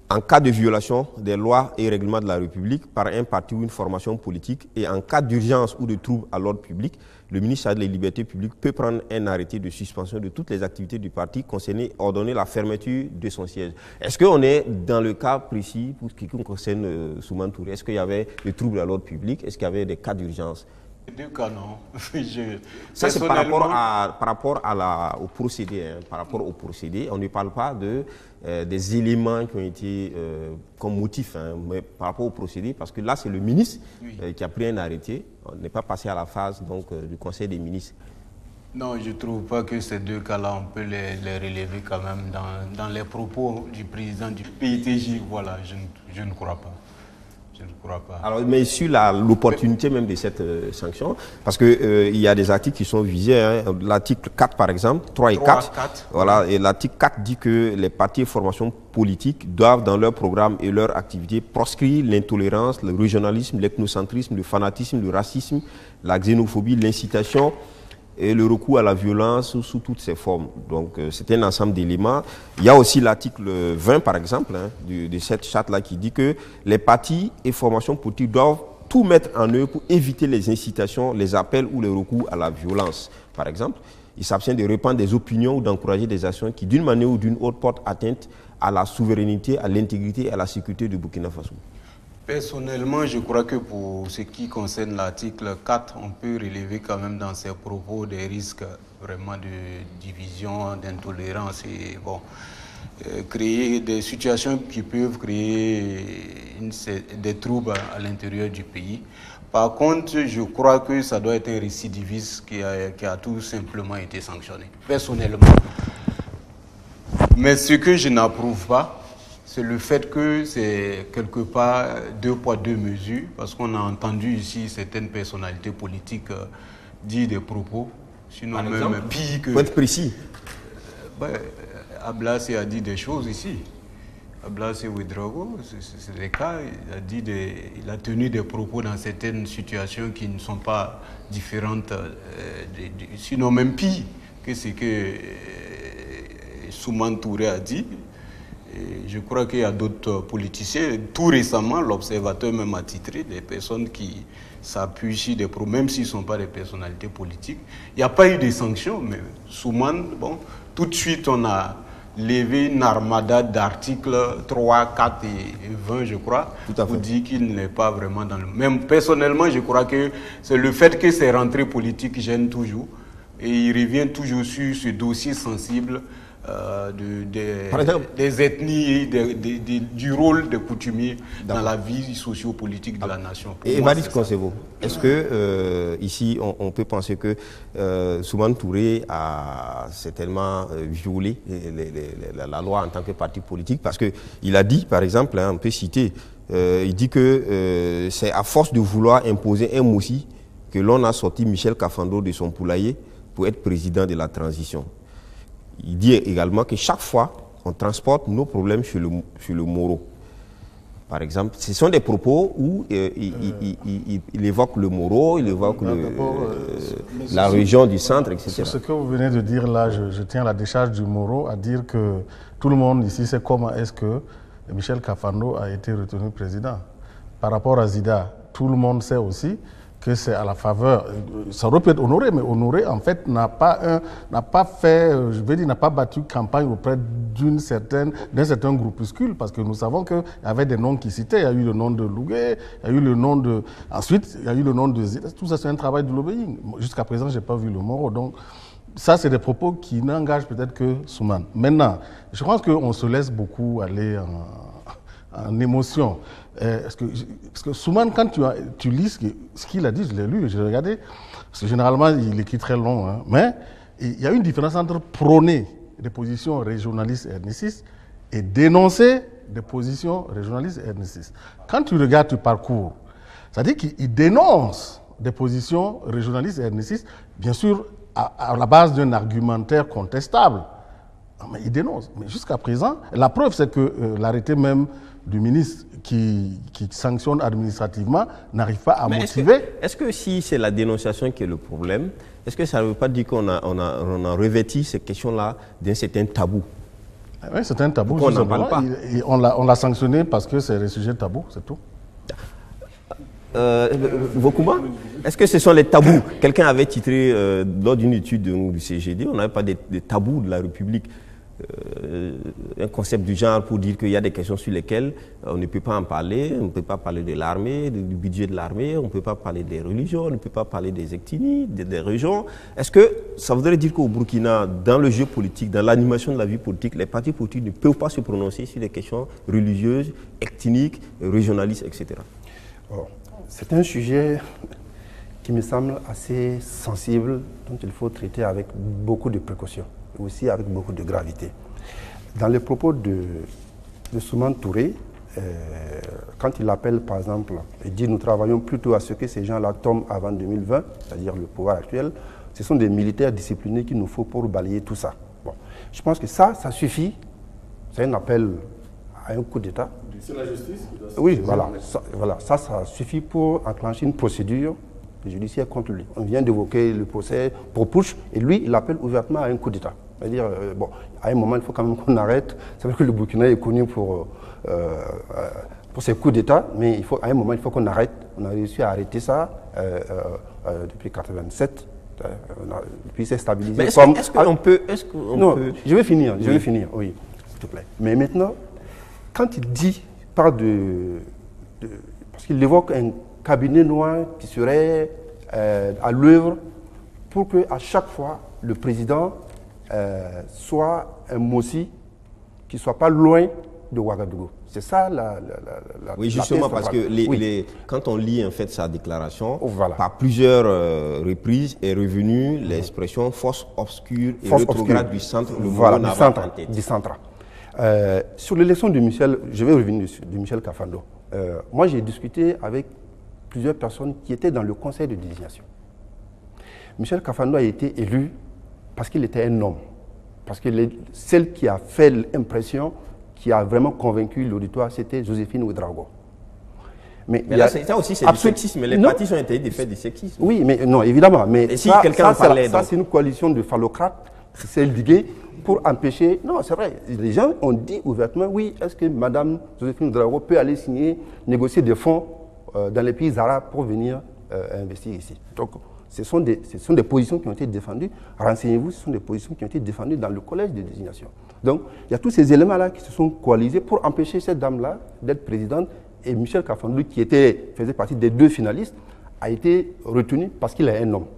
en cas de violation des lois et règlements de la République par un parti ou une formation politique et en cas d'urgence ou de trouble à l'ordre public, le ministre des Libertés publiques peut prendre un arrêté de suspension de toutes les activités du parti concernées et ordonner la fermeture de son siège. Est-ce qu'on est dans le cas précis pour ce qui concerne euh, Soumane Touré? Est-ce qu'il y avait des troubles à l'ordre public? Est-ce qu'il y avait des cas d'urgence? Deux cas, non. Je, Ça, c'est par rapport, à, par rapport à la, au procédé. Hein. Par rapport au procédé, on ne parle pas de, euh, des éléments qui ont été euh, comme motif, hein, mais par rapport au procédé, parce que là, c'est le ministre oui. euh, qui a pris un arrêté. On n'est pas passé à la phase donc, euh, du Conseil des ministres. Non, je ne trouve pas que ces deux cas-là, on peut les, les relever quand même dans, dans les propos du président du P I T J. Voilà, je, je ne crois pas. Je ne crois pas. Alors, mais sur l'opportunité même de cette euh, sanction, parce qu'il euh, y a des articles qui sont visés, hein, l'article quatre par exemple, trois et quatre, quatre. Voilà, et l'article quatre dit que les partis et formations politiques doivent dans leur programme et leur activité proscrire l'intolérance, le régionalisme, l'ethnocentrisme, le fanatisme, le racisme, la xénophobie, l'incitation et le recours à la violence sous, sous toutes ses formes. Donc euh, c'est un ensemble d'éléments. Il y a aussi l'article vingt par exemple hein, de, de cette charte-là qui dit que les partis et formations politiques doivent tout mettre en œuvre pour éviter les incitations, les appels ou les recours à la violence. Par exemple, ils s'abstiennent de répandre des opinions ou d'encourager des actions qui d'une manière ou d'une autre portent atteinte à la souveraineté, à l'intégrité et à la sécurité du Burkina Faso. Personnellement, je crois que pour ce qui concerne l'article quatre, on peut relever quand même dans ses propos des risques vraiment de division, d'intolérance et bon, euh, créer des situations qui peuvent créer une, des troubles à l'intérieur du pays. Par contre, je crois que ça doit être un récidiviste qui a, qui a tout simplement été sanctionné, personnellement. Mais ce que je n'approuve pas, c'est le fait que c'est quelque part deux poids, deux mesures, parce qu'on a entendu ici certaines personnalités politiques euh, dire des propos, sinon Par même exemple, pire que... Faut être précis. Euh, ben, Ablassé a dit des choses ici. Ablassé Ouedraogo, c'est des cas, il a, dit des, il a tenu des propos dans certaines situations qui ne sont pas différentes, euh, de, de, sinon même pire que ce que euh, Soumane Touré a dit. Et je crois qu'il y a d'autres politiciens. Tout récemment, l'Observateur même a titré des personnes qui s'appuient sur des propos, même s'ils ne sont pas des personnalités politiques. Il n'y a pas eu de sanctions, mais Soumane, bon, tout de suite, on a levé une armada d'articles trois, quatre et vingt, je crois, pour dire qu'il n'est pas vraiment dans le... Même personnellement, je crois que c'est le fait que ces rentrées politiques gênent toujours. Et il revient toujours sur ce dossier sensible Euh, de, de, exemple, des ethnies, de, de, de, du rôle des coutumiers dans la vie socio-politique de la nation. Et Évariste Concevo, est-ce que euh, ici on, on peut penser que euh, Soumane Touré a certainement euh, violé les, les, les, la, la loi en tant que parti politique? Parce qu'il a dit, par exemple, hein, on peut citer, euh, il dit que euh, c'est à force de vouloir imposer un moussi que l'on a sorti Michel Kafando de son poulailler pour être président de la transition. Il dit également que chaque fois, on transporte nos problèmes sur le, sur le Moro. Par exemple, ce sont des propos où euh, il, euh, il, il, il, il évoque le Moro, il évoque le, euh, la région du centre, et cetera. Ce que vous venez de dire là, je, je tiens la décharge du Moro à dire que tout le monde ici sait comment est-ce que Michel Kafando a été retenu président. Par rapport à Zida, tout le monde sait aussi que c'est à la faveur, ça aurait pu être Honoré, mais Honoré en fait n'a pas un, n'a pas fait, je veux dire, n'a pas battu campagne auprès d'une certaine, d'un certain groupuscule, parce que nous savons qu'il y avait des noms qui citaient, il y a eu le nom de Lougué, il y a eu le nom de, ensuite il y a eu le nom de Zida, tout ça c'est un travail de lobbying. Jusqu'à présent j'ai pas vu le Moro, donc ça c'est des propos qui n'engagent peut-être que Soumane. Maintenant, je pense qu'on se laisse beaucoup aller en, en émotion. Euh, parce, que, parce que Soumane, quand tu, as, tu lis ce qu'il a dit, je l'ai lu, j'ai regardé, parce que généralement il écrit très long, hein, mais il y a une différence entre prôner des positions régionalistes et ethnicistes et dénoncer des positions régionalistes et ethnicistes. Quand tu regardes tu parcours, c'est-à-dire qu'il dénonce des positions régionalistes et ethnicistes, bien sûr à, à la base d'un argumentaire contestable. Mais il dénonce. Mais jusqu'à présent, la preuve c'est que euh, l'arrêté même du ministre qui, qui sanctionne administrativement n'arrive pas à Mais motiver. Est-ce que, est-ce que si c'est la dénonciation qui est le problème, est-ce que ça ne veut pas dire qu'on a, on a, on a revêti ces questions-là d'un certain tabou? Oui, c'est un tabou. On n'en parle pas. Et on l'a sanctionné parce que c'est un sujet tabou, c'est tout. Euh, Vokouma, est-ce que ce sont les tabous? Quelqu'un avait titré euh, lors d'une étude du C G D, on n'avait pas des, des tabous de la République, euh, un concept du genre pour dire qu'il y a des questions sur lesquelles on ne peut pas en parler, on ne peut pas parler de l'armée, du budget de l'armée, on ne peut pas parler des religions, on ne peut pas parler des ethnies, des, des régions. Est-ce que ça voudrait dire qu'au Burkina, dans le jeu politique, dans l'animation de la vie politique, les partis politiques ne peuvent pas se prononcer sur des questions religieuses, ethniques, régionalistes, et cetera. Oh. C'est un sujet qui me semble assez sensible, dont il faut traiter avec beaucoup de précaution, et aussi avec beaucoup de gravité. Dans les propos de, de Souman Touré, euh, quand il appelle par exemple, et dit nous travaillons plutôt à ce que ces gens-là tombent avant deux mille vingt, c'est-à-dire le pouvoir actuel, ce sont des militaires disciplinés qu'il nous faut pour balayer tout ça. Bon. Je pense que ça, ça suffit, c'est un appel à un coup d'État. C'est la justice qui doit se Oui, voilà ça, voilà. ça, ça suffit pour enclencher une procédure judiciaire contre lui. On vient d'évoquer le procès pour Pouch, et lui, il appelle ouvertement à un coup d'État. C'est-à-dire, euh, bon, à un moment, il faut quand même qu'on arrête. C'est vrai que le Burkina est connu pour, euh, euh, pour ses coups d'État, mais il faut, à un moment, il faut qu'on arrête. On a réussi à arrêter ça euh, euh, depuis mille neuf cent quatre-vingt-sept. Euh, on a, puis c'est stabilisé. Mais est-ce comme... est qu'on peut... Est qu'on non, peut... je vais finir, je oui. vais finir, oui, s'il te plaît. Mais maintenant, quand il dit, parle de, de parce qu'il évoque un cabinet noir qui serait euh, à l'œuvre pour qu'à chaque fois, le président euh, soit un Mossi qui ne soit pas loin de Ouagadougou. C'est ça la, la, la, oui, justement, la parce que les, oui. les, quand on lit en fait sa déclaration, oh, voilà. par plusieurs euh, reprises est revenue l'expression force obscure et force rétrograde obscure. Du centre, le voilà, du centre, en tête. Du centre. Euh, sur l'élection de Michel, je vais revenir dessus, de Michel Kafando. Euh, moi, j'ai discuté avec plusieurs personnes qui étaient dans le conseil de désignation. Michel Kafando a été élu parce qu'il était un homme, parce que les, celle qui a fait l'impression, qui a vraiment convaincu l'auditoire, c'était Joséphine Ouedraogo. Mais, mais là, a, ça aussi, c'est du sexisme. Les partis sont interdits de faire du sexisme. Oui, mais non, évidemment. Mais et si ça, quelqu'un ça, parlait, ça, c'est une coalition de phallocrates, c'est ligué pour empêcher. Non, c'est vrai. Les gens ont dit ouvertement, oui, est-ce que Mme Joséphine Ouedraogo peut aller signer, négocier des fonds euh, dans les pays arabes pour venir euh, investir ici. Donc, ce sont, des, ce sont des positions qui ont été défendues. Renseignez-vous, ce sont des positions qui ont été défendues dans le collège de désignation. Donc, il y a tous ces éléments-là qui se sont coalisés pour empêcher cette dame-là d'être présidente. Et Michel Kafando, qui était, faisait partie des deux finalistes, a été retenu parce qu'il est un homme.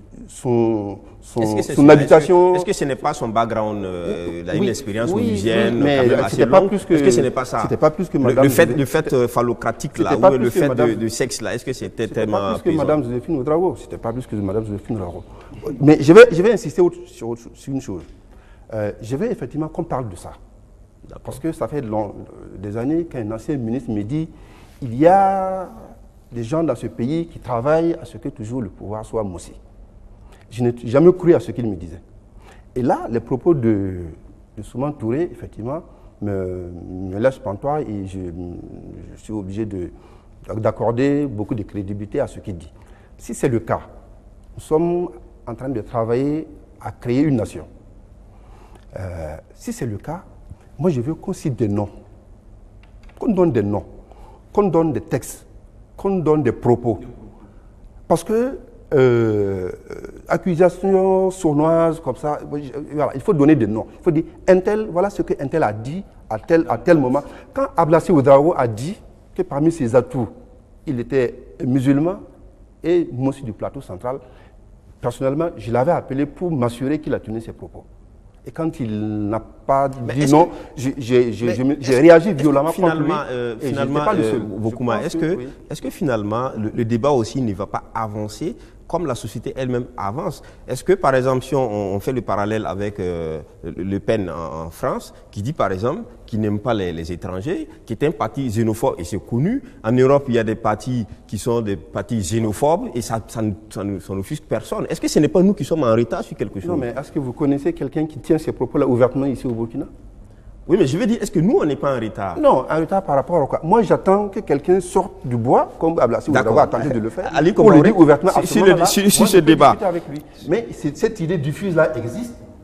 Son, son, est-ce que son habitation... Est-ce que, est-ce que ce n'est pas son background, euh, il a oui, une expérience oui, onusienne, oui, mais quand même assez pas longue. Plus que, est-ce que ce n'est pas ça? C'était pas plus que le, Madame... Le fait, le fait euh, phallocratique, là, ou le fait Madame, de, de sexe, là, est-ce que c'était tellement... C'était pas plus que Mme Joséphine Ouedraogo. C'était pas plus que Mme Joséphine Ouedraogo. Mais je vais, je vais insister sur, sur une chose. Euh, je vais effectivement qu'on parle de ça. Parce que ça fait long, des années qu'un ancien ministre me dit il y a des gens dans ce pays qui travaillent à ce que toujours le pouvoir soit Mossi. Je n'ai jamais cru à ce qu'il me disait. Et là, les propos de, de Souman Touré, effectivement, me, me laissent pantois et je, je suis obligé d'accorder beaucoup de crédibilité à ce qu'il dit. Si c'est le cas, nous sommes en train de travailler à créer une nation. Euh, si c'est le cas, moi je veux qu'on cite des noms, qu'on donne des noms, qu'on donne des textes, qu'on donne des propos. Parce que euh, accusations sournoises comme ça, voilà, il faut donner des noms. Il faut dire, un tel, voilà ce qu'un tel a dit à tel, à tel moment. Quand Ablassi Ouedraogo a dit que parmi ses atouts, il était musulman et Mossi du plateau central, personnellement, je l'avais appelé pour m'assurer qu'il a tenu ses propos. Et quand il n'a pas dit non, j'ai réagi violemment finalement, contre lui. Euh, finalement, euh, Vokouma, est-ce que, oui. est-ce que finalement, le, le débat aussi ne va pas avancer comme la société elle-même avance? Est-ce que, par exemple, si on, on fait le parallèle avec euh, Le Pen en, en France, qui dit, par exemple, qu'il n'aime pas les, les étrangers, qui est un parti xénophobe, et c'est connu. En Europe, il y a des partis qui sont des partis xénophobes, et ça, ça, ça, ça n'offusque personne. Est-ce que ce n'est pas nous qui sommes en retard sur quelque chose? Non, mais est-ce que vous connaissez quelqu'un qui tient ces propos-là ouvertement ici au Burkina? Oui, mais je veux dire, est-ce que nous, on n'est pas en retard? Non, en retard par rapport à quoi? Moi, j'attends que quelqu'un sorte du bois, comme Ablassi Ouedraogo a tenté de le faire, Ali, pour le dire ouvertement à ce sur, le, sur, sur ce débat. Avec lui. Mais cette idée diffuse-là existe,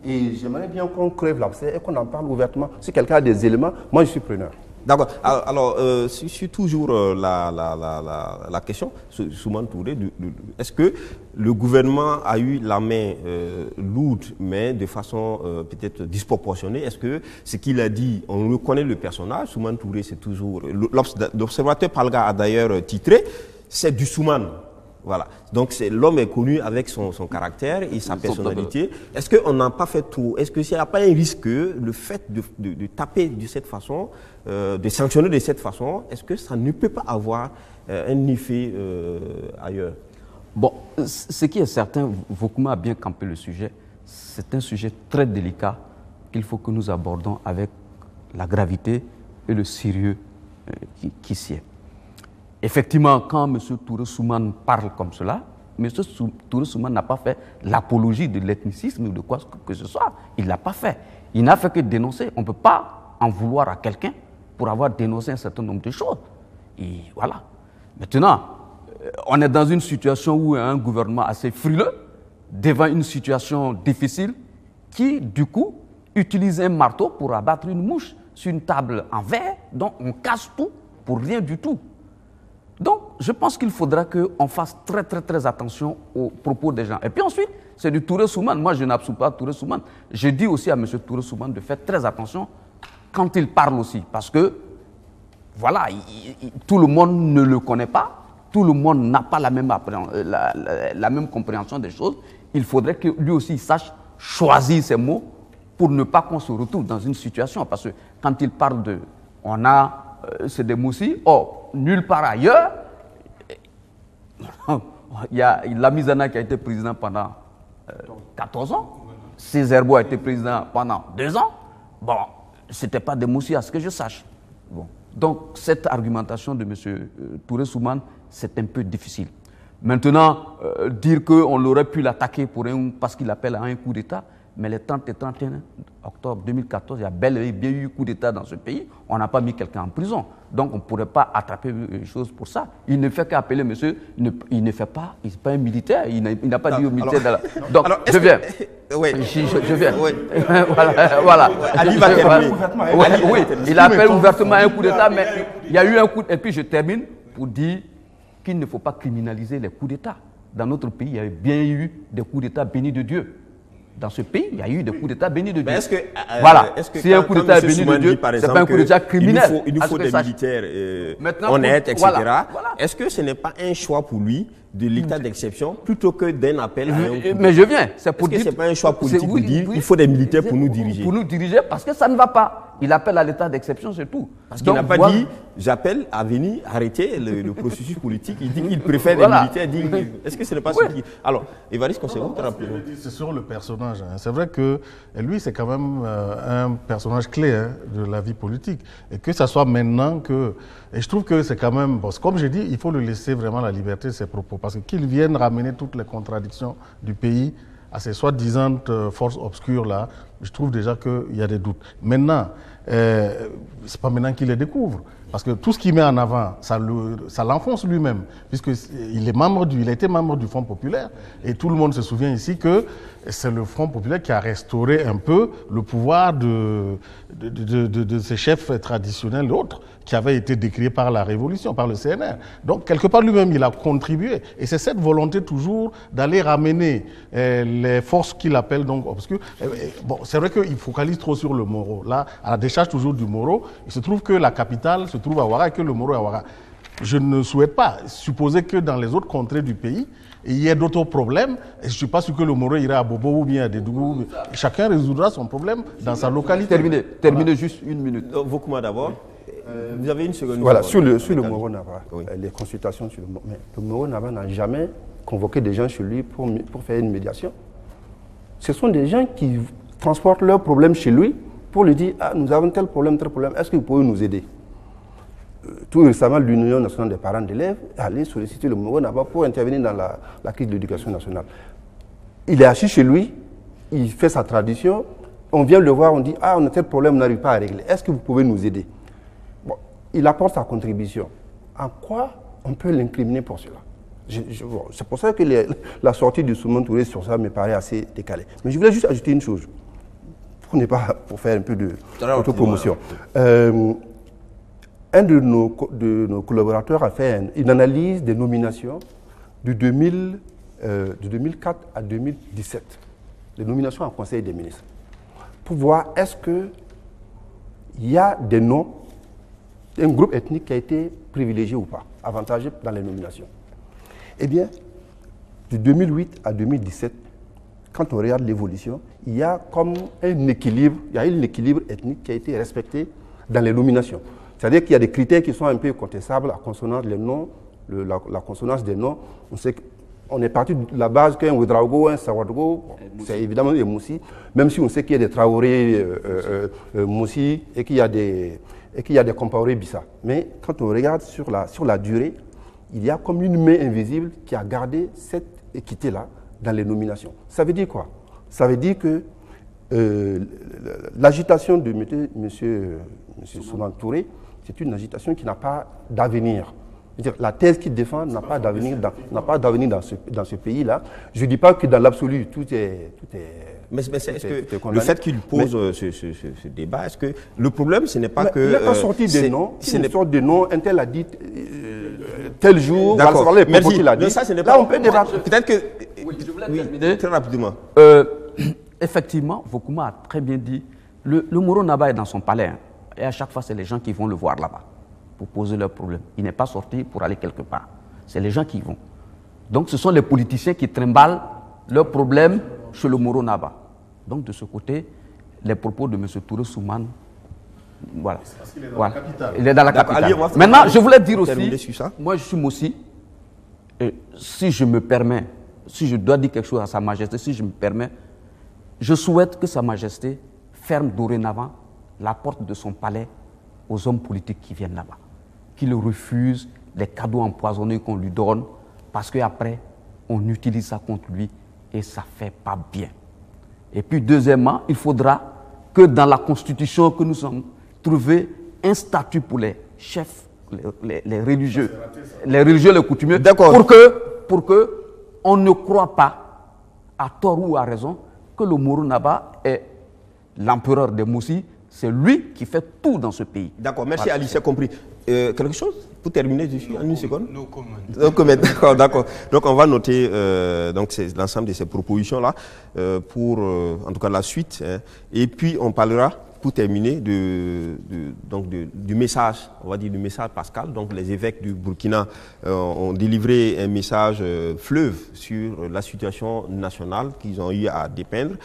Et j'aimerais bien qu'on crève l'abcès et qu'on en parle ouvertement. Si quelqu'un a des éléments, moi je suis preneur. D'accord. Alors, euh, c'est toujours euh, la, la, la, la, la question, Soumane Touré, est-ce que le gouvernement a eu la main euh, lourde, mais de façon euh, peut-être disproportionnée? Est-ce que ce qu'il a dit, on reconnaît le personnage, Soumane Touré, c'est toujours... L'observateur Palga a d'ailleurs titré, c'est du Soumane. Voilà. Donc l'homme est connu avec son, son caractère et sa personnalité. Est-ce qu'on n'a pas fait trop? Est-ce qu'il n'y a pas un risque que le fait de, de, de taper de cette façon, euh, de sanctionner de cette façon, est-ce que ça ne peut pas avoir euh, un effet euh, ailleurs? Bon, ce qui est certain, Vokouma a bien campé le sujet. C'est un sujet très délicat qu'il faut que nous abordons avec la gravité et le sérieux euh, qui, qui s'y est. Effectivement, quand M. Touré Soumane parle comme cela, M. Touré Soumane n'a pas fait l'apologie de l'ethnicisme ou de quoi que ce soit. Il ne l'a pas fait. Il n'a fait que dénoncer. On ne peut pas en vouloir à quelqu'un pour avoir dénoncé un certain nombre de choses. Et voilà. Maintenant, on est dans une situation où un gouvernement assez frileux, devant une situation difficile, qui, du coup, utilise un marteau pour abattre une mouche sur une table en verre, dont on casse tout pour rien du tout. Donc, je pense qu'il faudra qu'on fasse très, très, très attention aux propos des gens. Et puis ensuite, c'est du Touré Soumane. Moi, je n'absous pas Touré Soumane. Je dis aussi à M. Touré Soumane de faire très attention quand il parle aussi. Parce que, voilà, il, il, tout le monde ne le connaît pas. Tout le monde n'a pas la même, la, la, la même compréhension des choses. Il faudrait que lui aussi sache choisir ses mots pour ne pas qu'on se retrouve dans une situation. Parce que quand il parle de... On a... Euh, c'est des moussis. Or, nulle part ailleurs, il y a Lamizana qui a été président pendant euh, quatorze ans. Césaire-Bois a été président pendant deux ans. Bon, ce n'était pas des moussis à ce que je sache. Bon. Donc, cette argumentation de M. Euh, Touré Soumane, c'est un peu difficile. Maintenant, euh, dire qu'on aurait pu l'attaquer pour un, parce qu'il appelle à un coup d'État, mais le trente et trente et un octobre deux mille quatorze, il y a bel et bien eu coup d'État dans ce pays. On n'a pas mis quelqu'un en prison. Donc, on ne pourrait pas attraper les choses pour ça. Il ne fait qu'appeler monsieur, il ne, il ne fait pas, il n'est pas un militaire, il n'a pas non, dit au militaire. Alors, de la... Donc, alors, je viens. Que... Oui. Je, je, je viens. Oui. voilà. voilà. Ali va terminer. Oui, oui. il appelle ouvertement un coup d'État, mais il y a eu un coup. Et puis, je termine pour dire qu'il ne faut pas criminaliser les coups d'État. Dans notre pays, il y a bien eu des coups d'État bénis de Dieu. Dans ce pays, il y a eu des coups d'État bénis de Dieu. Est-ce que, euh, voilà. Est-ce que si quand, un coup d'État est béni de Dieu, ce n'est pas un coup d'État criminel. Il nous faut, il nous faut des ça... militaires euh, honnêtes, et cetera. Voilà. Voilà. Est-ce que ce n'est pas un choix pour lui de l'état d'exception plutôt que d'un appel à un coup? Mais je viens. C'est pour dire. Est-ce que ce n'est pas un choix politique oui, de dire oui, il faut des militaires pour nous diriger? Pour nous diriger, parce que ça ne va pas. Il appelle à l'état d'exception, c'est tout. Parce qu'il n'a pas voilà. dit j'appelle à venir arrêter le, le processus politique. Il dit qu'il préfère voilà. des militaires. Est-ce que ce n'est pas oui. ce qui. Alors, Évariste Conservateur, très rapidement. C'est sur le personnage. Hein. C'est vrai que lui, c'est quand même euh, un personnage clé hein, de la vie politique. Et que ça soit maintenant que. Et je trouve que c'est quand même. Bon, comme j'ai dit, il faut le laisser vraiment la liberté de ses propos. Parce que qu'il vienne ramener toutes les contradictions du pays à ces soi-disant euh, forces obscures là, je trouve déjà qu'il y a des doutes. Maintenant, euh, c'est pas maintenant qu'il les découvre. Parce que tout ce qu'il met en avant, ça, le, ça l'enfonce lui-même, puisqu'il est membre du, il a été membre du Front populaire, et tout le monde se souvient ici que c'est le Front populaire qui a restauré un peu le pouvoir de, de, de, de, de ces chefs traditionnels et autres, qui avaient été décriés par la Révolution, par le C N R. Donc, quelque part, lui-même, il a contribué. Et c'est cette volonté toujours d'aller ramener euh, les forces qu'il appelle donc obscures. Et, et, bon, c'est vrai qu'il focalise trop sur le Moro. Là, à la décharge toujours du Moro, il se trouve que la capitale se trouve à Ouara et que le Moro est à Ouara. Je ne souhaite pas supposer que dans les autres contrées du pays, il y ait d'autres problèmes. Et je ne suis pas sûr que le Moro ira à Bobo ou bien à Dédougou. Chacun résoudra son problème dans sa localité. Terminez, terminez voilà. juste une minute. Vokouma d'abord. Euh, vous avez une seconde. Voilà, sur le, sur le Moro Naba, oui. les consultations sur le Moro. Mais le Moro Naba n'a jamais convoqué des gens chez lui pour, pour faire une médiation. Ce sont des gens qui transportent leurs problèmes chez lui pour lui dire ah, nous avons tel problème, tel problème, est-ce que vous pouvez nous aider? euh, Tout récemment, l'Union nationale des parents d'élèves est allée solliciter le Moro Naba pour intervenir dans la, la crise de l'éducation nationale. Il est assis chez lui, il fait sa tradition, on vient le voir, on dit ah, on a tel problème, on n'arrive pas à régler, est-ce que vous pouvez nous aider? Bon, il apporte sa contribution. En quoi on peut l'incriminer pour cela? Bon, c'est pour ça que les, la sortie de Soumane Touré sur ça me paraît assez décalée. Mais je voulais juste ajouter une chose. pour ne pas pour faire un peu de autopromotion. Euh, un de nos, de nos collaborateurs a fait un, une analyse des nominations de, deux mille, euh, de deux mille quatre à deux mille dix-sept, les nominations en Conseil des ministres, pour voir est-ce qu'il y a des noms, un groupe ethnique qui a été privilégié ou pas, avantagé dans les nominations. Eh bien, de deux mille huit à deux mille dix-sept, quand on regarde l'évolution, il y a comme un équilibre, il y a un équilibre ethnique qui a été respecté dans les nominations. C'est-à-dire qu'il y a des critères qui sont un peu contestables, la consonance, les noms, le, la, la consonance des noms. On sait qu'on est parti de la base qu'un Ouedraogo, un Sawadgo, c'est évidemment des Moussi, même si on sait qu'il y a des Traoré euh, euh, euh, Moussi et qu'il y a des, et qu'il y a des Compaoré Bissa. Mais quand on regarde sur la, sur la durée, il y a comme une main invisible qui a gardé cette équité-là dans les nominations. Ça veut dire quoi? Ça veut dire que euh, l'agitation de M. Monsieur, monsieur Souman Touré, c'est une agitation qui n'a pas d'avenir. La thèse qu'il défend n'a pas d'avenir dans, n'a pas d'avenir dans ce, dans ce pays-là. Je ne dis pas que dans l'absolu, tout est, tout est... Mais, mais est, est-ce est, que le fait qu'il pose mais, ce, ce, ce, ce débat, est-ce que le problème, ce n'est pas que... Il n'a pas euh, sorti des noms, il ne sort des noms, un tel a dit euh, tel jour, d'accord, voilà, merci, qu'il a dit. Ça, ce n'est là, pas... on peut débattre. Peut-être que... Oui, je voulais oui, terminer. Très rapidement. Euh, effectivement, Vokouma a très bien dit, le, le Moro Naba est dans son palais, hein, et à chaque fois, c'est les gens qui vont le voir là-bas pour poser leurs problèmes. Il n'est pas sorti pour aller quelque part. C'est les gens qui y vont. Donc, ce sont les politiciens qui trimballent leurs problèmes chez le Moro Naba. Donc, de ce côté, les propos de M. Touré Souman, voilà. Parce qu'il est dans voilà. la capitale. Il est dans la capitale. Allez, moi, Maintenant, je voulais dire aussi, sur ça. moi, je suis Moussi, et si je me permets, si je dois dire quelque chose à Sa Majesté, si je me permets, je souhaite que Sa Majesté ferme dorénavant la porte de son palais aux hommes politiques qui viennent là-bas, qu'il refuse les cadeaux empoisonnés qu'on lui donne, parce qu'après, on utilise ça contre lui et ça ne fait pas bien. Et puis, deuxièmement, il faudra que dans la Constitution que nous sommes, trouver un statut pour les chefs, les, les, les religieux, les religieux, les coutumiers, pour que, pour que on ne croit pas, à tort ou à raison, que le Moro Naba est l'empereur des Moussi. C'est lui qui fait tout dans ce pays. D'accord, merci Ali, c'est compris. Euh, quelque chose pour terminer dessus en une seconde? No comment. No comment, d'accord, d'accord. Donc on va noter euh, donc l'ensemble de ces propositions-là euh, pour euh, en tout cas la suite. Hein. Et puis on parlera, pour terminer, de, de, donc de, du message, on va dire du message pascal. Donc les évêques du Burkina euh, ont délivré un message euh, fleuve sur la situation nationale qu'ils ont eu à dépeindre.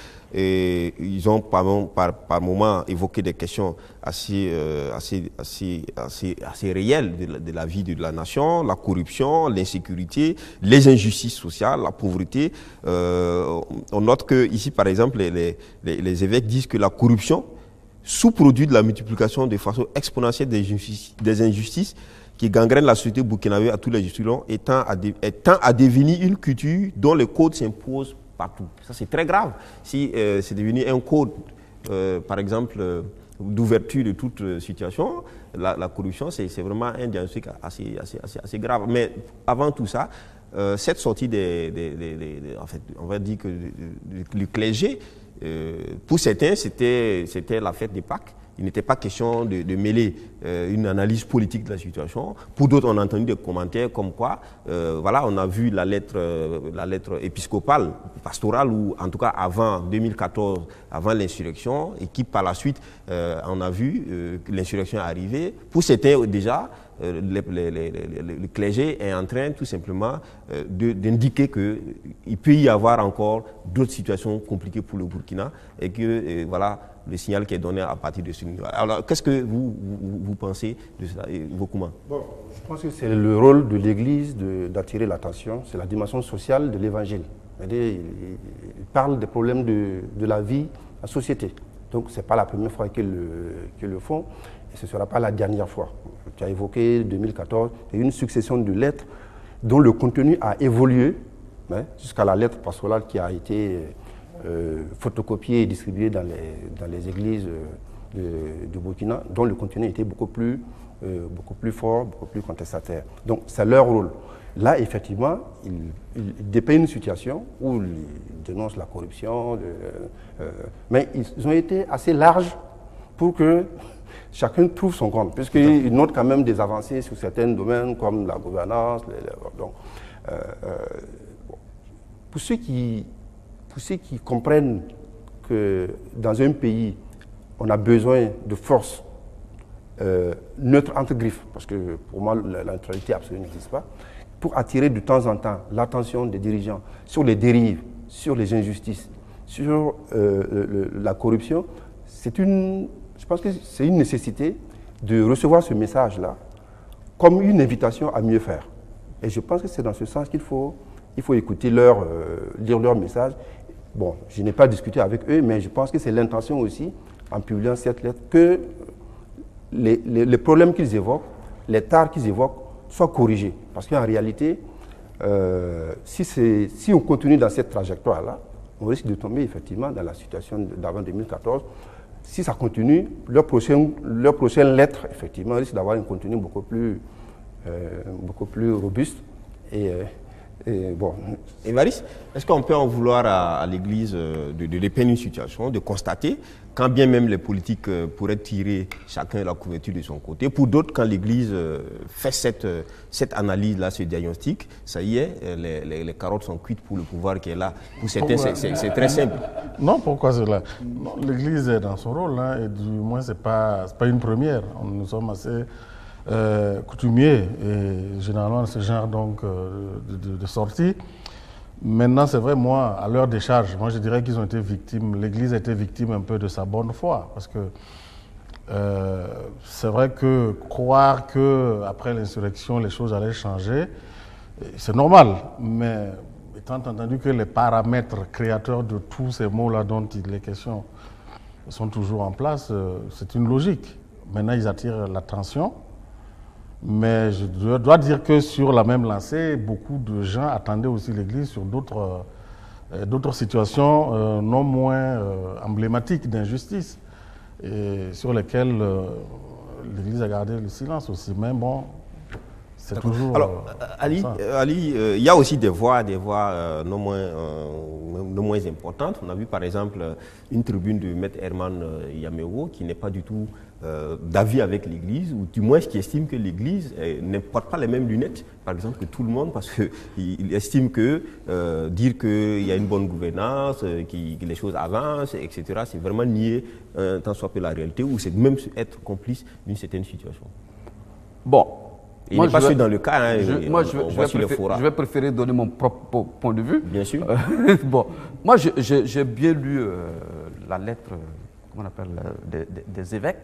Et ils ont par, par, par moment évoqué des questions assez, euh, assez, assez, assez, assez réelles de la, de la vie de la nation, la corruption, l'insécurité, les injustices sociales, la pauvreté. Euh, on note que ici, par exemple, les, les, les évêques disent que la corruption, sous-produit de la multiplication de façon exponentielle des injustices, des injustices qui gangrènent la société burkinabé à tous les échelons, étant à, de, étant à devenir une culture dont les codes s'imposent partout. Ça, c'est très grave. Si euh, c'est devenu un code, euh, par exemple, euh, d'ouverture de toute euh, situation, la, la corruption, c'est vraiment un diagnostic assez, assez, assez, assez grave. Mais avant tout ça, euh, cette sortie des, des, des, des, des, en fait, on va dire que le clergé, euh, pour certains, c'était la fête des Pâques. Il n'était pas question de, de mêler euh, une analyse politique de la situation. Pour d'autres, on a entendu des commentaires comme quoi, euh, voilà, on a vu la lettre, euh, la lettre épiscopale, pastorale, ou en tout cas avant deux mille quatorze, avant l'insurrection, et qui par la suite, euh, on a vu euh, que l'insurrection est arrivée. Pour certains, déjà, euh, les, les, les, les, le clergé est en train tout simplement euh, d'indiquer qu'il peut y avoir encore d'autres situations compliquées pour le Burkina, et que, euh, voilà, le signal qui est donné à partir de ce niveau. Alors, qu'est-ce que vous, vous, vous pensez de cela, Vokouma? Bon, je pense que c'est le rôle de l'Église d'attirer l'attention, c'est la dimension sociale de l'Évangile. Il, il parle des problèmes de, de la vie, de la société. Donc, ce n'est pas la première fois qu'ils le, qu'ils le font, et ce ne sera pas la dernière fois. Tu as évoqué deux mille quatorze, il y a une succession de lettres dont le contenu a évolué, hein, jusqu'à la lettre pastorale qui a été... Euh, photocopiés et distribués dans les, dans les églises euh, de, de Burkina, dont le contenu était beaucoup plus, euh, beaucoup plus fort, beaucoup plus contestataire. Donc c'est leur rôle. Là, effectivement, ils, ils dépeignent une situation où ils dénoncent la corruption, le, euh, mais ils ont été assez larges pour que chacun trouve son compte, puisqu'ils notent quand même des avancées sur certains domaines comme la gouvernance. Les, les, donc, euh, euh, pour, ceux qui, pour ceux qui comprennent que dans un pays, on a besoin de force euh, neutre entre griffes, parce que pour moi, la, la neutralité absolue n'existe pas, pour attirer de temps en temps l'attention des dirigeants sur les dérives, sur les injustices, sur euh, le, la corruption, c'est une, je pense que c'est une nécessité de recevoir ce message-là comme une invitation à mieux faire. Et je pense que c'est dans ce sens qu'il faut, il faut écouter leur, euh, lire leur message. Bon, je n'ai pas discuté avec eux, mais je pense que c'est l'intention aussi, en publiant cette lettre, que les, les, les problèmes qu'ils évoquent, les tares qu'ils évoquent, soient corrigés. Parce qu'en réalité, euh, si, si on continue dans cette trajectoire-là, on risque de tomber effectivement dans la situation d'avant deux mille quatorze. Si ça continue, leur prochaine, leur prochaine lettre, effectivement, risque d'avoir un contenu beaucoup plus, euh, beaucoup plus robuste. Et, euh, et bon. Évariste, est-ce qu'on peut en vouloir à, à l'Église de, de dépeindre une situation, de constater, quand bien même les politiques pourraient tirer chacun la couverture de son côté, pour d'autres, quand l'Église fait cette, cette analyse-là, ce diagnostic, ça y est, les, les, les carottes sont cuites pour le pouvoir qui est là. Pour certains, c'est très simple. Non, pourquoi cela? L'Église est dans son rôle, hein, et du moins, ce n'est pas, pas une première. Nous sommes assez euh, coutumiers, et généralement, ce genre donc, de, de, de sortie. Maintenant, c'est vrai, moi, à leur décharge, moi je dirais qu'ils ont été victimes, l'Église a été victime un peu de sa bonne foi, parce que euh, c'est vrai que croire qu'après l'insurrection, les choses allaient changer, c'est normal, mais étant entendu que les paramètres créateurs de tous ces mots-là dont il est question sont toujours en place, c'est une logique. Maintenant, ils attirent l'attention. Mais je dois dire que sur la même lancée, beaucoup de gens attendaient aussi l'Église sur d'autres euh, d'autres situations euh, non moins euh, emblématiques d'injustice, et sur lesquelles euh, l'Église a gardé le silence aussi. Mais bon, c'est toujours... Alors, euh, Ali, euh, Ali euh, il y a aussi des voix, des voix euh, non, moins, euh, non moins importantes. On a vu par exemple une tribune de Maître Herman Yamewo qui n'est pas du tout euh, d'avis avec l'Église, ou du moins qui estime que l'Église euh, ne porte pas les mêmes lunettes, par exemple, que tout le monde, parce qu'il estime que euh, dire qu'il y a une bonne gouvernance, euh, que les choses avancent, et cetera, c'est vraiment nier euh, tant soit peu la réalité, ou c'est même être complice d'une certaine situation. Bon. Il n'est pas sûr dans le cas, hein, je, moi, je, je, vais préférer, je vais préférer donner mon propre point de vue. Bien sûr. Euh, bon, moi, j'ai bien lu euh, la lettre, comment on appelle, des, des, des évêques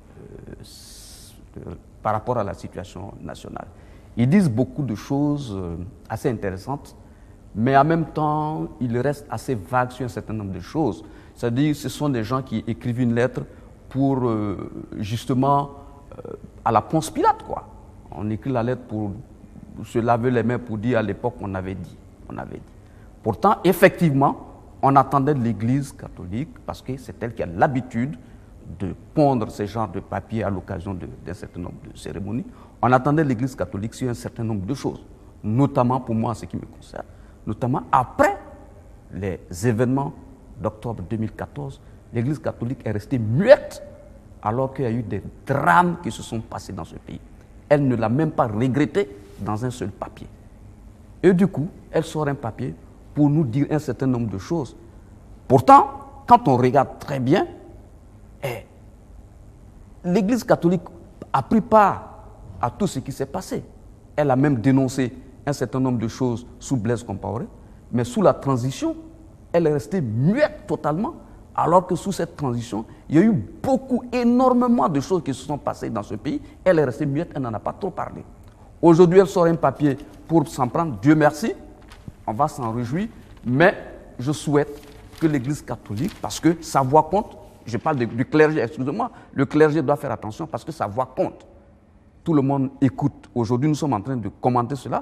euh, par rapport à la situation nationale. Ils disent beaucoup de choses euh, assez intéressantes, mais en même temps, ils restent assez vagues sur un certain nombre de choses. C'est-à-dire, ce sont des gens qui écrivent une lettre pour, euh, justement, euh, à la Ponce Pilate, quoi. On écrit la lettre pour se laver les mains, pour dire à l'époque on avait dit, on avait dit. Pourtant, effectivement, on attendait de l'Église catholique, parce que c'est elle qui a l'habitude de pondre ce genre de papier à l'occasion d'un certain nombre de cérémonies. On attendait de l'Église catholique sur un certain nombre de choses, notamment pour moi en ce qui me concerne, notamment après les événements d'octobre deux mille quatorze, l'Église catholique est restée muette alors qu'il y a eu des drames qui se sont passés dans ce pays. Elle ne l'a même pas regretté dans un seul papier. Et du coup, elle sort un papier pour nous dire un certain nombre de choses. Pourtant, quand on regarde très bien, eh, l'Église catholique a pris part à tout ce qui s'est passé. Elle a même dénoncé un certain nombre de choses sous Blaise Compaoré, mais sous la transition, elle est restée muette totalement, alors que sous cette transition, il y a eu beaucoup, énormément de choses qui se sont passées dans ce pays. Elle est restée muette, elle n'en a pas trop parlé. Aujourd'hui, elle sort un papier pour s'en prendre. Dieu merci, on va s'en réjouir, mais je souhaite que l'Église catholique, parce que sa voix compte, je parle de, du clergé, excusez-moi, le clergé doit faire attention parce que sa voix compte. Tout le monde écoute. Aujourd'hui, nous sommes en train de commenter cela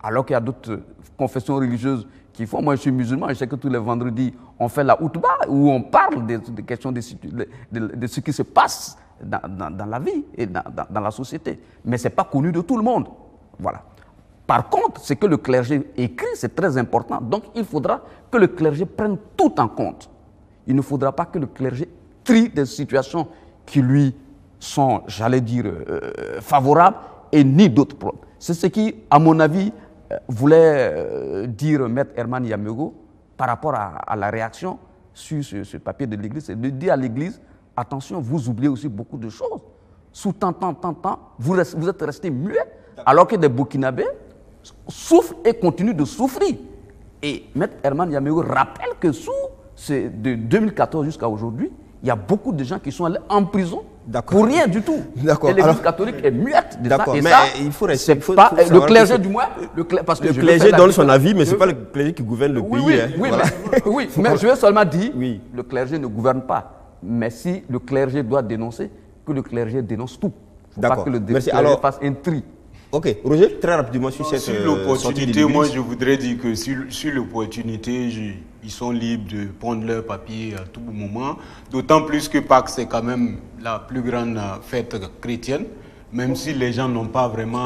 alors qu'il y a d'autres confessions religieuses qui font. Moi, je suis musulman, je sais que tous les vendredis, on fait la outba, où on parle des, des questions de, de, de, de ce qui se passe dans, dans, dans la vie et dans, dans, dans la société. Mais ce n'est pas connu de tout le monde. Voilà. Par contre, ce que le clergé écrit, c'est très important. Donc, il faudra que le clergé prenne tout en compte. Il ne faudra pas que le clergé trie des situations qui lui sont, j'allais dire, euh, favorables et ni d'autres problèmes. C'est ce qui, à mon avis, euh, voulait euh, dire Maître Herman Yamego par rapport à, à la réaction sur ce, ce papier de l'Église. C'est de dire à l'Église, attention, vous oubliez aussi beaucoup de choses. Sous tant, tant, tant, tant, vous, vous êtes restés muets, alors que des Burkinabés souffrent et continuent de souffrir. Et Maître Herman Yamego rappelle que sous, de deux mille quatorze jusqu'à aujourd'hui, il y a beaucoup de gens qui sont allés en prison pour rien du tout. Et l'Église Alors, catholique est muette de ça. Et mais ça, il faut rester. Il faut, pas, faut le clergé du moins. Le, clergé, parce que le clergé donne son avis, mais ce n'est pas le clergé qui gouverne le oui, pays. Oui, hein, oui, voilà. mais, oui mais je veux seulement dire, oui. le clergé ne gouverne pas. Mais si le clergé doit dénoncer, que le clergé dénonce tout. Il ne faut pas que le clergé Alors, fasse un tri. Ok, Roger, très rapidement sur non, cette sur l'opportunité, moi je voudrais dire que sur, sur l'opportunité, ils sont libres de prendre leur papier à tout moment. D'autant plus que Pâques, c'est quand même la plus grande fête chrétienne, même si les gens n'ont pas vraiment...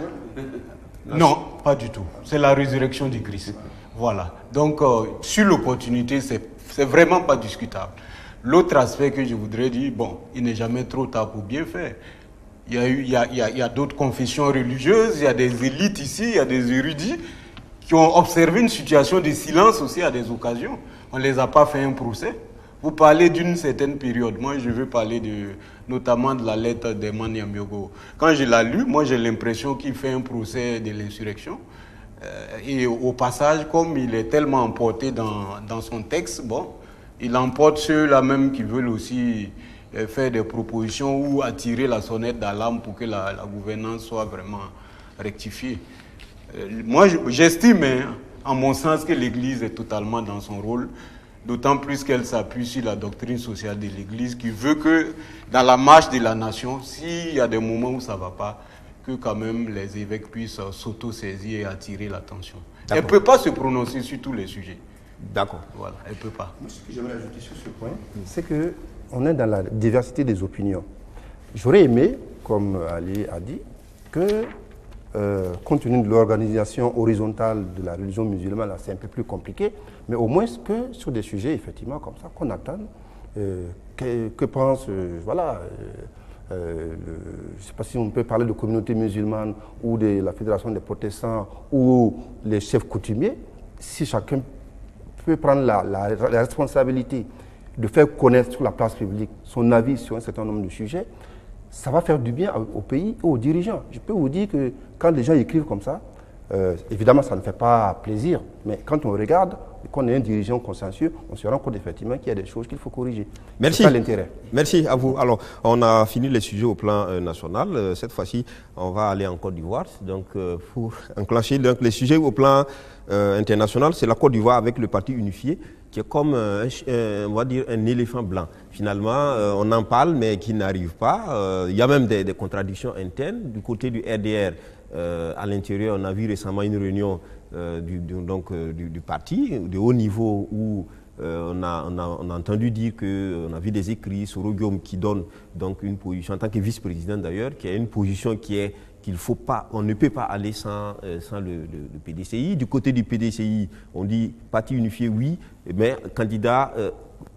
Non, pas du tout. C'est la résurrection du Christ. Voilà. Donc, euh, sur l'opportunité, c'est vraiment pas discutable. L'autre aspect que je voudrais dire, bon, il n'est jamais trop tard pour bien faire. Il y a, eu, il y a, il y a, il y a d'autres confessions religieuses, il y a des élites ici, il y a des érudits qui ont observé une situation de silence aussi à des occasions. On ne les a pas fait un procès. Vous parlez d'une certaine période. Moi, je veux parler de, notamment de la lettre d'Herman Yamego. Quand je l'ai lu, moi, j'ai l'impression qu'il fait un procès de l'insurrection. Euh, et au passage, comme il est tellement emporté dans, dans son texte, bon, il emporte ceux-là même qui veulent aussi faire des propositions ou attirer la sonnette d'alarme pour que la, la gouvernance soit vraiment rectifiée. Euh, moi, j'estime, hein, en mon sens, que l'Église est totalement dans son rôle, d'autant plus qu'elle s'appuie sur la doctrine sociale de l'Église qui veut que, dans la marche de la nation, s'il y a des moments où ça ne va pas, que quand même les évêques puissent s'auto-saisir et attirer l'attention. Elle ne peut pas se prononcer sur tous les sujets. D'accord. Voilà, elle ne peut pas. Moi, ce que j'aimerais ajouter sur ce point, c'est que on est dans la diversité des opinions. J'aurais aimé, comme Ali a dit, que, euh, compte tenu de l'organisation horizontale de la religion musulmane, c'est un peu plus compliqué, mais au moins que sur des sujets, effectivement, comme ça, qu'on attend, euh, que, que pense, euh, voilà, euh, euh, le, je ne sais pas si on peut parler de communauté musulmane ou de la Fédération des protestants ou les chefs coutumiers, si chacun peut prendre la, la, la responsabilité de faire connaître sur la place publique son avis sur un certain nombre de sujets, ça va faire du bien au pays et aux dirigeants. Je peux vous dire que quand les gens écrivent comme ça, euh, évidemment ça ne fait pas plaisir, mais quand on regarde, qu'on est un dirigeant consensueux, on se rend compte effectivement qu'il y a des choses qu'il faut corriger. Merci. C'est ça l'intérêt. Merci à vous. Alors, on a fini les sujets au plan euh, national. Euh, cette fois-ci, on va aller en Côte d'Ivoire. Donc, euh, pour enclencher donc, les sujets au plan euh, international, c'est la Côte d'Ivoire avec le parti unifié, qui est comme euh, un, on va dire un éléphant blanc. Finalement, euh, on en parle, mais qui n'arrive pas. Euh, il y a même des, des contradictions internes. Du côté du R D R, euh, à l'intérieur, on a vu récemment une réunion euh, du, du, donc, euh, du, du parti de haut niveau où euh, on, a, on, a, on a entendu dire qu'on a vu des écrits sur Guillaume qui donne donc une position, en tant que vice-président d'ailleurs, qui a une position qui est qu'il faut pas, on ne peut pas aller sans, euh, sans le, le, le P D C I. Du côté du P D C I, on dit parti unifié, oui, mais candidat euh,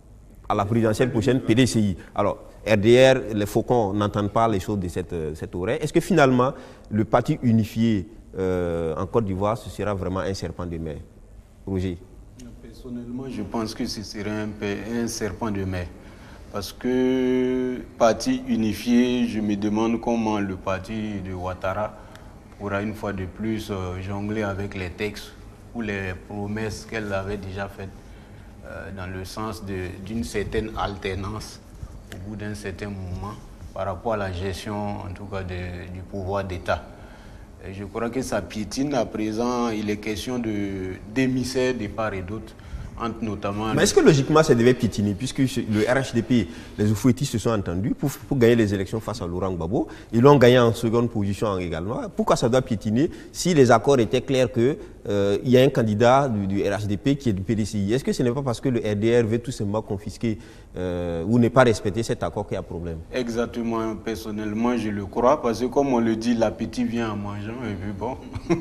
à la présidentielle prochaine, P D C I. Alors, R D R, les Faucons n'entendent pas les choses de cette, cette oreille. Est-ce que finalement, le parti unifié euh, en Côte d'Ivoire, ce sera vraiment un serpent de mer? Roger? Personnellement, je pense que ce serait un, un serpent de mer. Parce que parti unifié, je me demande comment le parti de Ouattara pourra une fois de plus euh, jongler avec les textes ou les promesses qu'elle avait déjà faites euh, dans le sens d'une certaine alternance au bout d'un certain moment par rapport à la gestion, en tout cas, de, du pouvoir d'État. Et je crois que ça piétine à présent. Il est question de d'émissaires de part et d'autre entre notamment... Mais est-ce que logiquement ça devait piétiner, puisque le R H D P, les Oufouettistes se sont entendus pour, pour gagner les élections face à Laurent Gbagbo, ils l'ont gagné en seconde position également. Pourquoi ça doit piétiner si les accords étaient clairs qu'il euh, y a un candidat du, du R H D P qui est du P D C I? Est-ce que ce n'est pas parce que le R D R veut tout simplement confisquer euh, ou ne pas respecter cet accord qu'il y a problème? Exactement, personnellement je le crois, parce que comme on le dit, l'appétit vient en mangeant, et puis bon,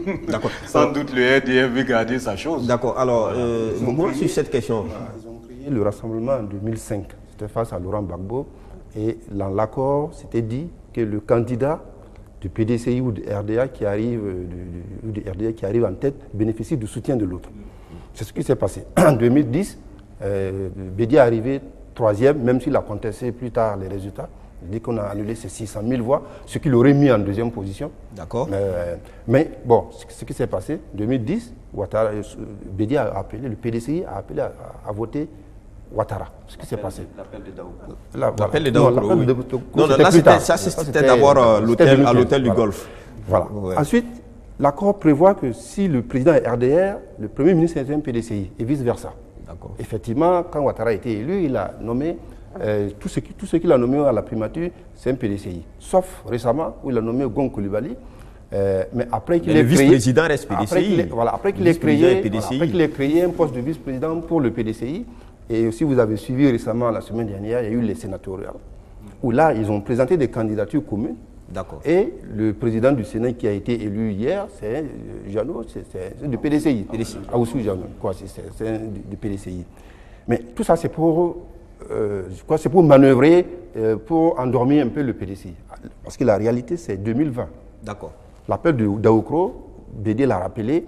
sans doute le R D R veut garder sa chose. D'accord, alors, euh, moi sur cette question. Ils ont créé le rassemblement en deux mille cinq, c'était face à Laurent Gbagbo, et dans l'accord, c'était dit que le candidat du P D C I ou du R D A qui arrive, du, du, du R D A qui arrive en tête bénéficie du soutien de l'autre. C'est ce qui s'est passé. En deux mille dix, euh, Bédi est arrivé troisième, même s'il a contesté plus tard les résultats. Il dit qu'on a annulé ces six cent mille voix, ce qui l'aurait mis en deuxième position. D'accord. Euh, mais bon, ce qui s'est passé, en deux mille dix, Ouattara, Bédi a appelé, le P D C I a appelé à, à voter Ouattara. Ce qui s'est passé. L'appel de Daoukro. L'appel de Daoukro, oui. Non, non, là, c'était, ça, c'était d'abord euh, l'hôtel, à l'hôtel du voilà. Golfe. Voilà. Ouais. Ensuite, l'accord prévoit que si le président est R D R, le premier ministre est un P D C I, et vice-versa. D'accord. Effectivement, quand Ouattara a été élu, il a nommé, euh, tout ce qu'il a nommé à la primature, c'est un P D C I. Sauf récemment, où il a nommé Gon Coulibaly. Euh, mais après qu'il ait le créé, vice-président reste P D C I. Après qu'il ait, voilà, après qu'il ait, créé, voilà, après qu'il ait créé un poste de vice-président pour le P D C I, et aussi vous avez suivi récemment, la semaine dernière, il y a eu les sénatoriales, où là, ils ont présenté des candidatures communes. D'accord. Et le président du Sénat qui a été élu hier, c'est Jeannot, c'est du P D C I. P D C I. Ah, aussi Jeannot, quoi, c'est du P D C I. Mais tout ça, c'est pour, euh, c'est pour manœuvrer, euh, pour endormir un peu le P D C I. Parce que la réalité, c'est deux mille vingt. D'accord. L'appel de Daoukro, Bédi l'a rappelé,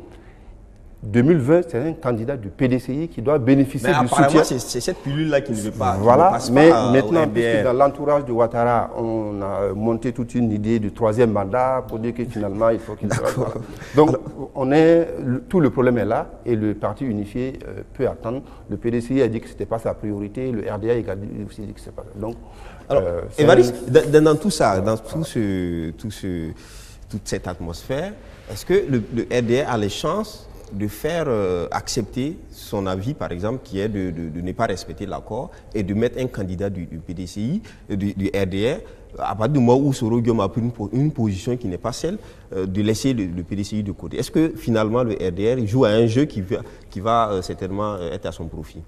deux mille vingt, c'est un candidat du P D C I qui doit bénéficier mais du soutien. Apparemment, c'est cette pilule-là qui ne veut pas. Voilà, ne passe mais pas maintenant, puisque dans l'entourage de Ouattara, on a monté toute une idée du troisième mandat pour dire que finalement, il faut qu'il soit. Voilà. Donc, alors, on est, tout le problème est là et le parti unifié euh, peut attendre. Le P D C I a dit que ce n'était pas sa priorité, le R D A a aussi dit que ce n'était pas ça. Donc, alors, euh, Évariste, un... dans, dans tout ça, dans tout ce, tout ce, toute cette atmosphère, est-ce que le, le R D A a les chances de faire euh, accepter son avis, par exemple, qui est de, de, de ne pas respecter l'accord et de mettre un candidat du, du P D C I, du, du R D R, à partir du moment où Soro Guillaume a pris une, une position qui n'est pas celle, euh, de laisser le, le P D C I de côté. Est-ce que finalement le R D R joue à un jeu qui va, qui va euh, certainement être à son profit?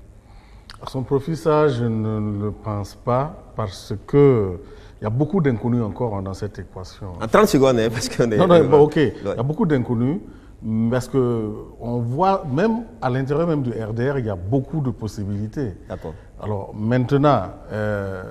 À son profit, ça, je ne le pense pas, parce que il y a beaucoup d'inconnus encore dans cette équation. En trente secondes, hein, parce qu'on est... Non, non, bon, ok. Ouais. Il y a beaucoup d'inconnus. Parce qu'on voit, même à l'intérieur même du R D R, il y a beaucoup de possibilités. D'accord. Alors maintenant, euh,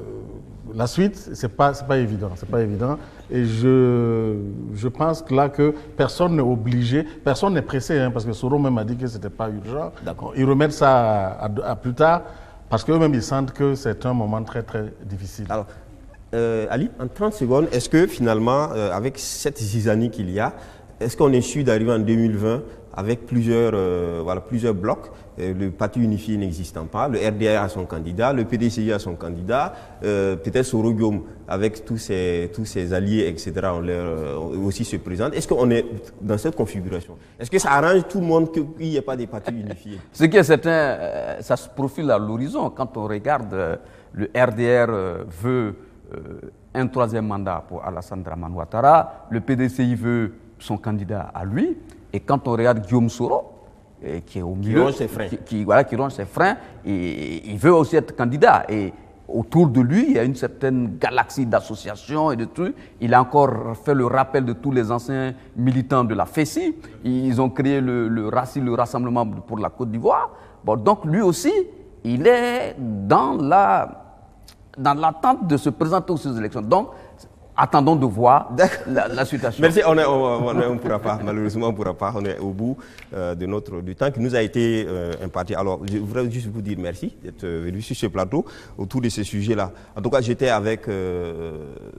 la suite, ce n'est pas, pas évident. C'est pas évident. Et je, je pense que là que personne n'est obligé, personne n'est pressé, hein, parce que Soro même a dit que ce n'était pas urgent. D'accord. Ils remettent ça à, à, à plus tard, parce qu'eux-mêmes, ils sentent que c'est un moment très, très difficile. Alors, euh, Ali, en trente secondes, est-ce que finalement, euh, avec cette zizanie qu'il y a, est-ce qu'on est sûr d'arriver en deux mille vingt avec plusieurs, euh, voilà, plusieurs blocs, euh, le parti unifié n'existant pas, le R D R a son candidat, le P D C I a son candidat, euh, peut-être Soro Guillaume avec tous ses, tous ses alliés, et cetera, on leur, euh, aussi se présente. Est-ce qu'on est dans cette configuration? Est-ce que ça arrange tout le monde qu'il n'y ait pas des partis unifiés? Ce qui est certain, euh, ça se profile à l'horizon. Quand on regarde, euh, le R D R euh, veut euh, un troisième mandat pour Alassane Dramane Ouattara, le P D C I veut son candidat à lui, et quand on regarde Guillaume Soro, eh, qui est au milieu, qui ronge ses freins, qui, qui, voilà, qui ronge ses freins, et, il veut aussi être candidat, et autour de lui, il y a une certaine galaxie d'associations et de trucs. Il a encore fait le rappel de tous les anciens militants de la F E C I, ils ont créé le, le, le Rassemblement pour la Côte d'Ivoire. Bon, donc lui aussi, il est dans la, dans l'attente de se présenter aux élections. Donc, attendons de voir la, la situation. Merci, on ne pourra pas, malheureusement on ne pourra pas, on est au bout euh, de notre, du temps qui nous a été euh, imparti. Alors je voudrais juste vous dire merci d'être venu sur ce plateau autour de ce sujet-là. En tout cas, j'étais avec euh,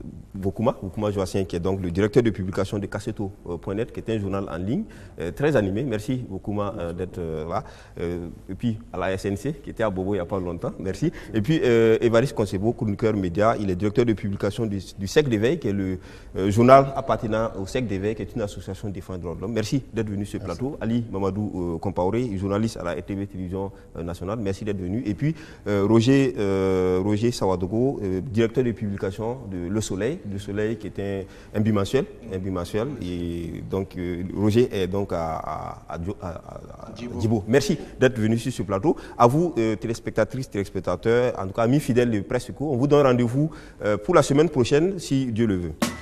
Vokuma, Vokuma Joacien, qui est donc le directeur de publication de Casseto point net, qui est un journal en ligne euh, très animé. Merci Vokuma euh, d'être euh, là. Euh, et puis à la S N C, qui était à Bobo il n'y a pas longtemps. Merci. Et puis euh, Évariste Concebo, chroniqueur média, il est directeur de publication du, du S E C d'éveil, qui est le euh, journal appartenant au S E C d'éveil, qui est une association de défense des droits de l'homme. Merci d'être venu sur ce plateau. Ali Mamadou euh, Compaoré, journaliste à la R T V Télévision euh, nationale. Merci d'être venu. Et puis euh, Roger, euh, Roger Sawadogo, euh, directeur de publication de Le Soleil, Le Soleil qui est un, un bimensuel, un bimensuel. Et donc euh, Roger est donc à, à, à, à, à Djibo. Djibo. Merci d'être venu sur ce plateau. À vous, euh, téléspectatrices, téléspectateurs, en tout cas amis fidèles de Presse Eco, on vous donne rendez-vous euh, pour la semaine prochaine, si Dieu le veut.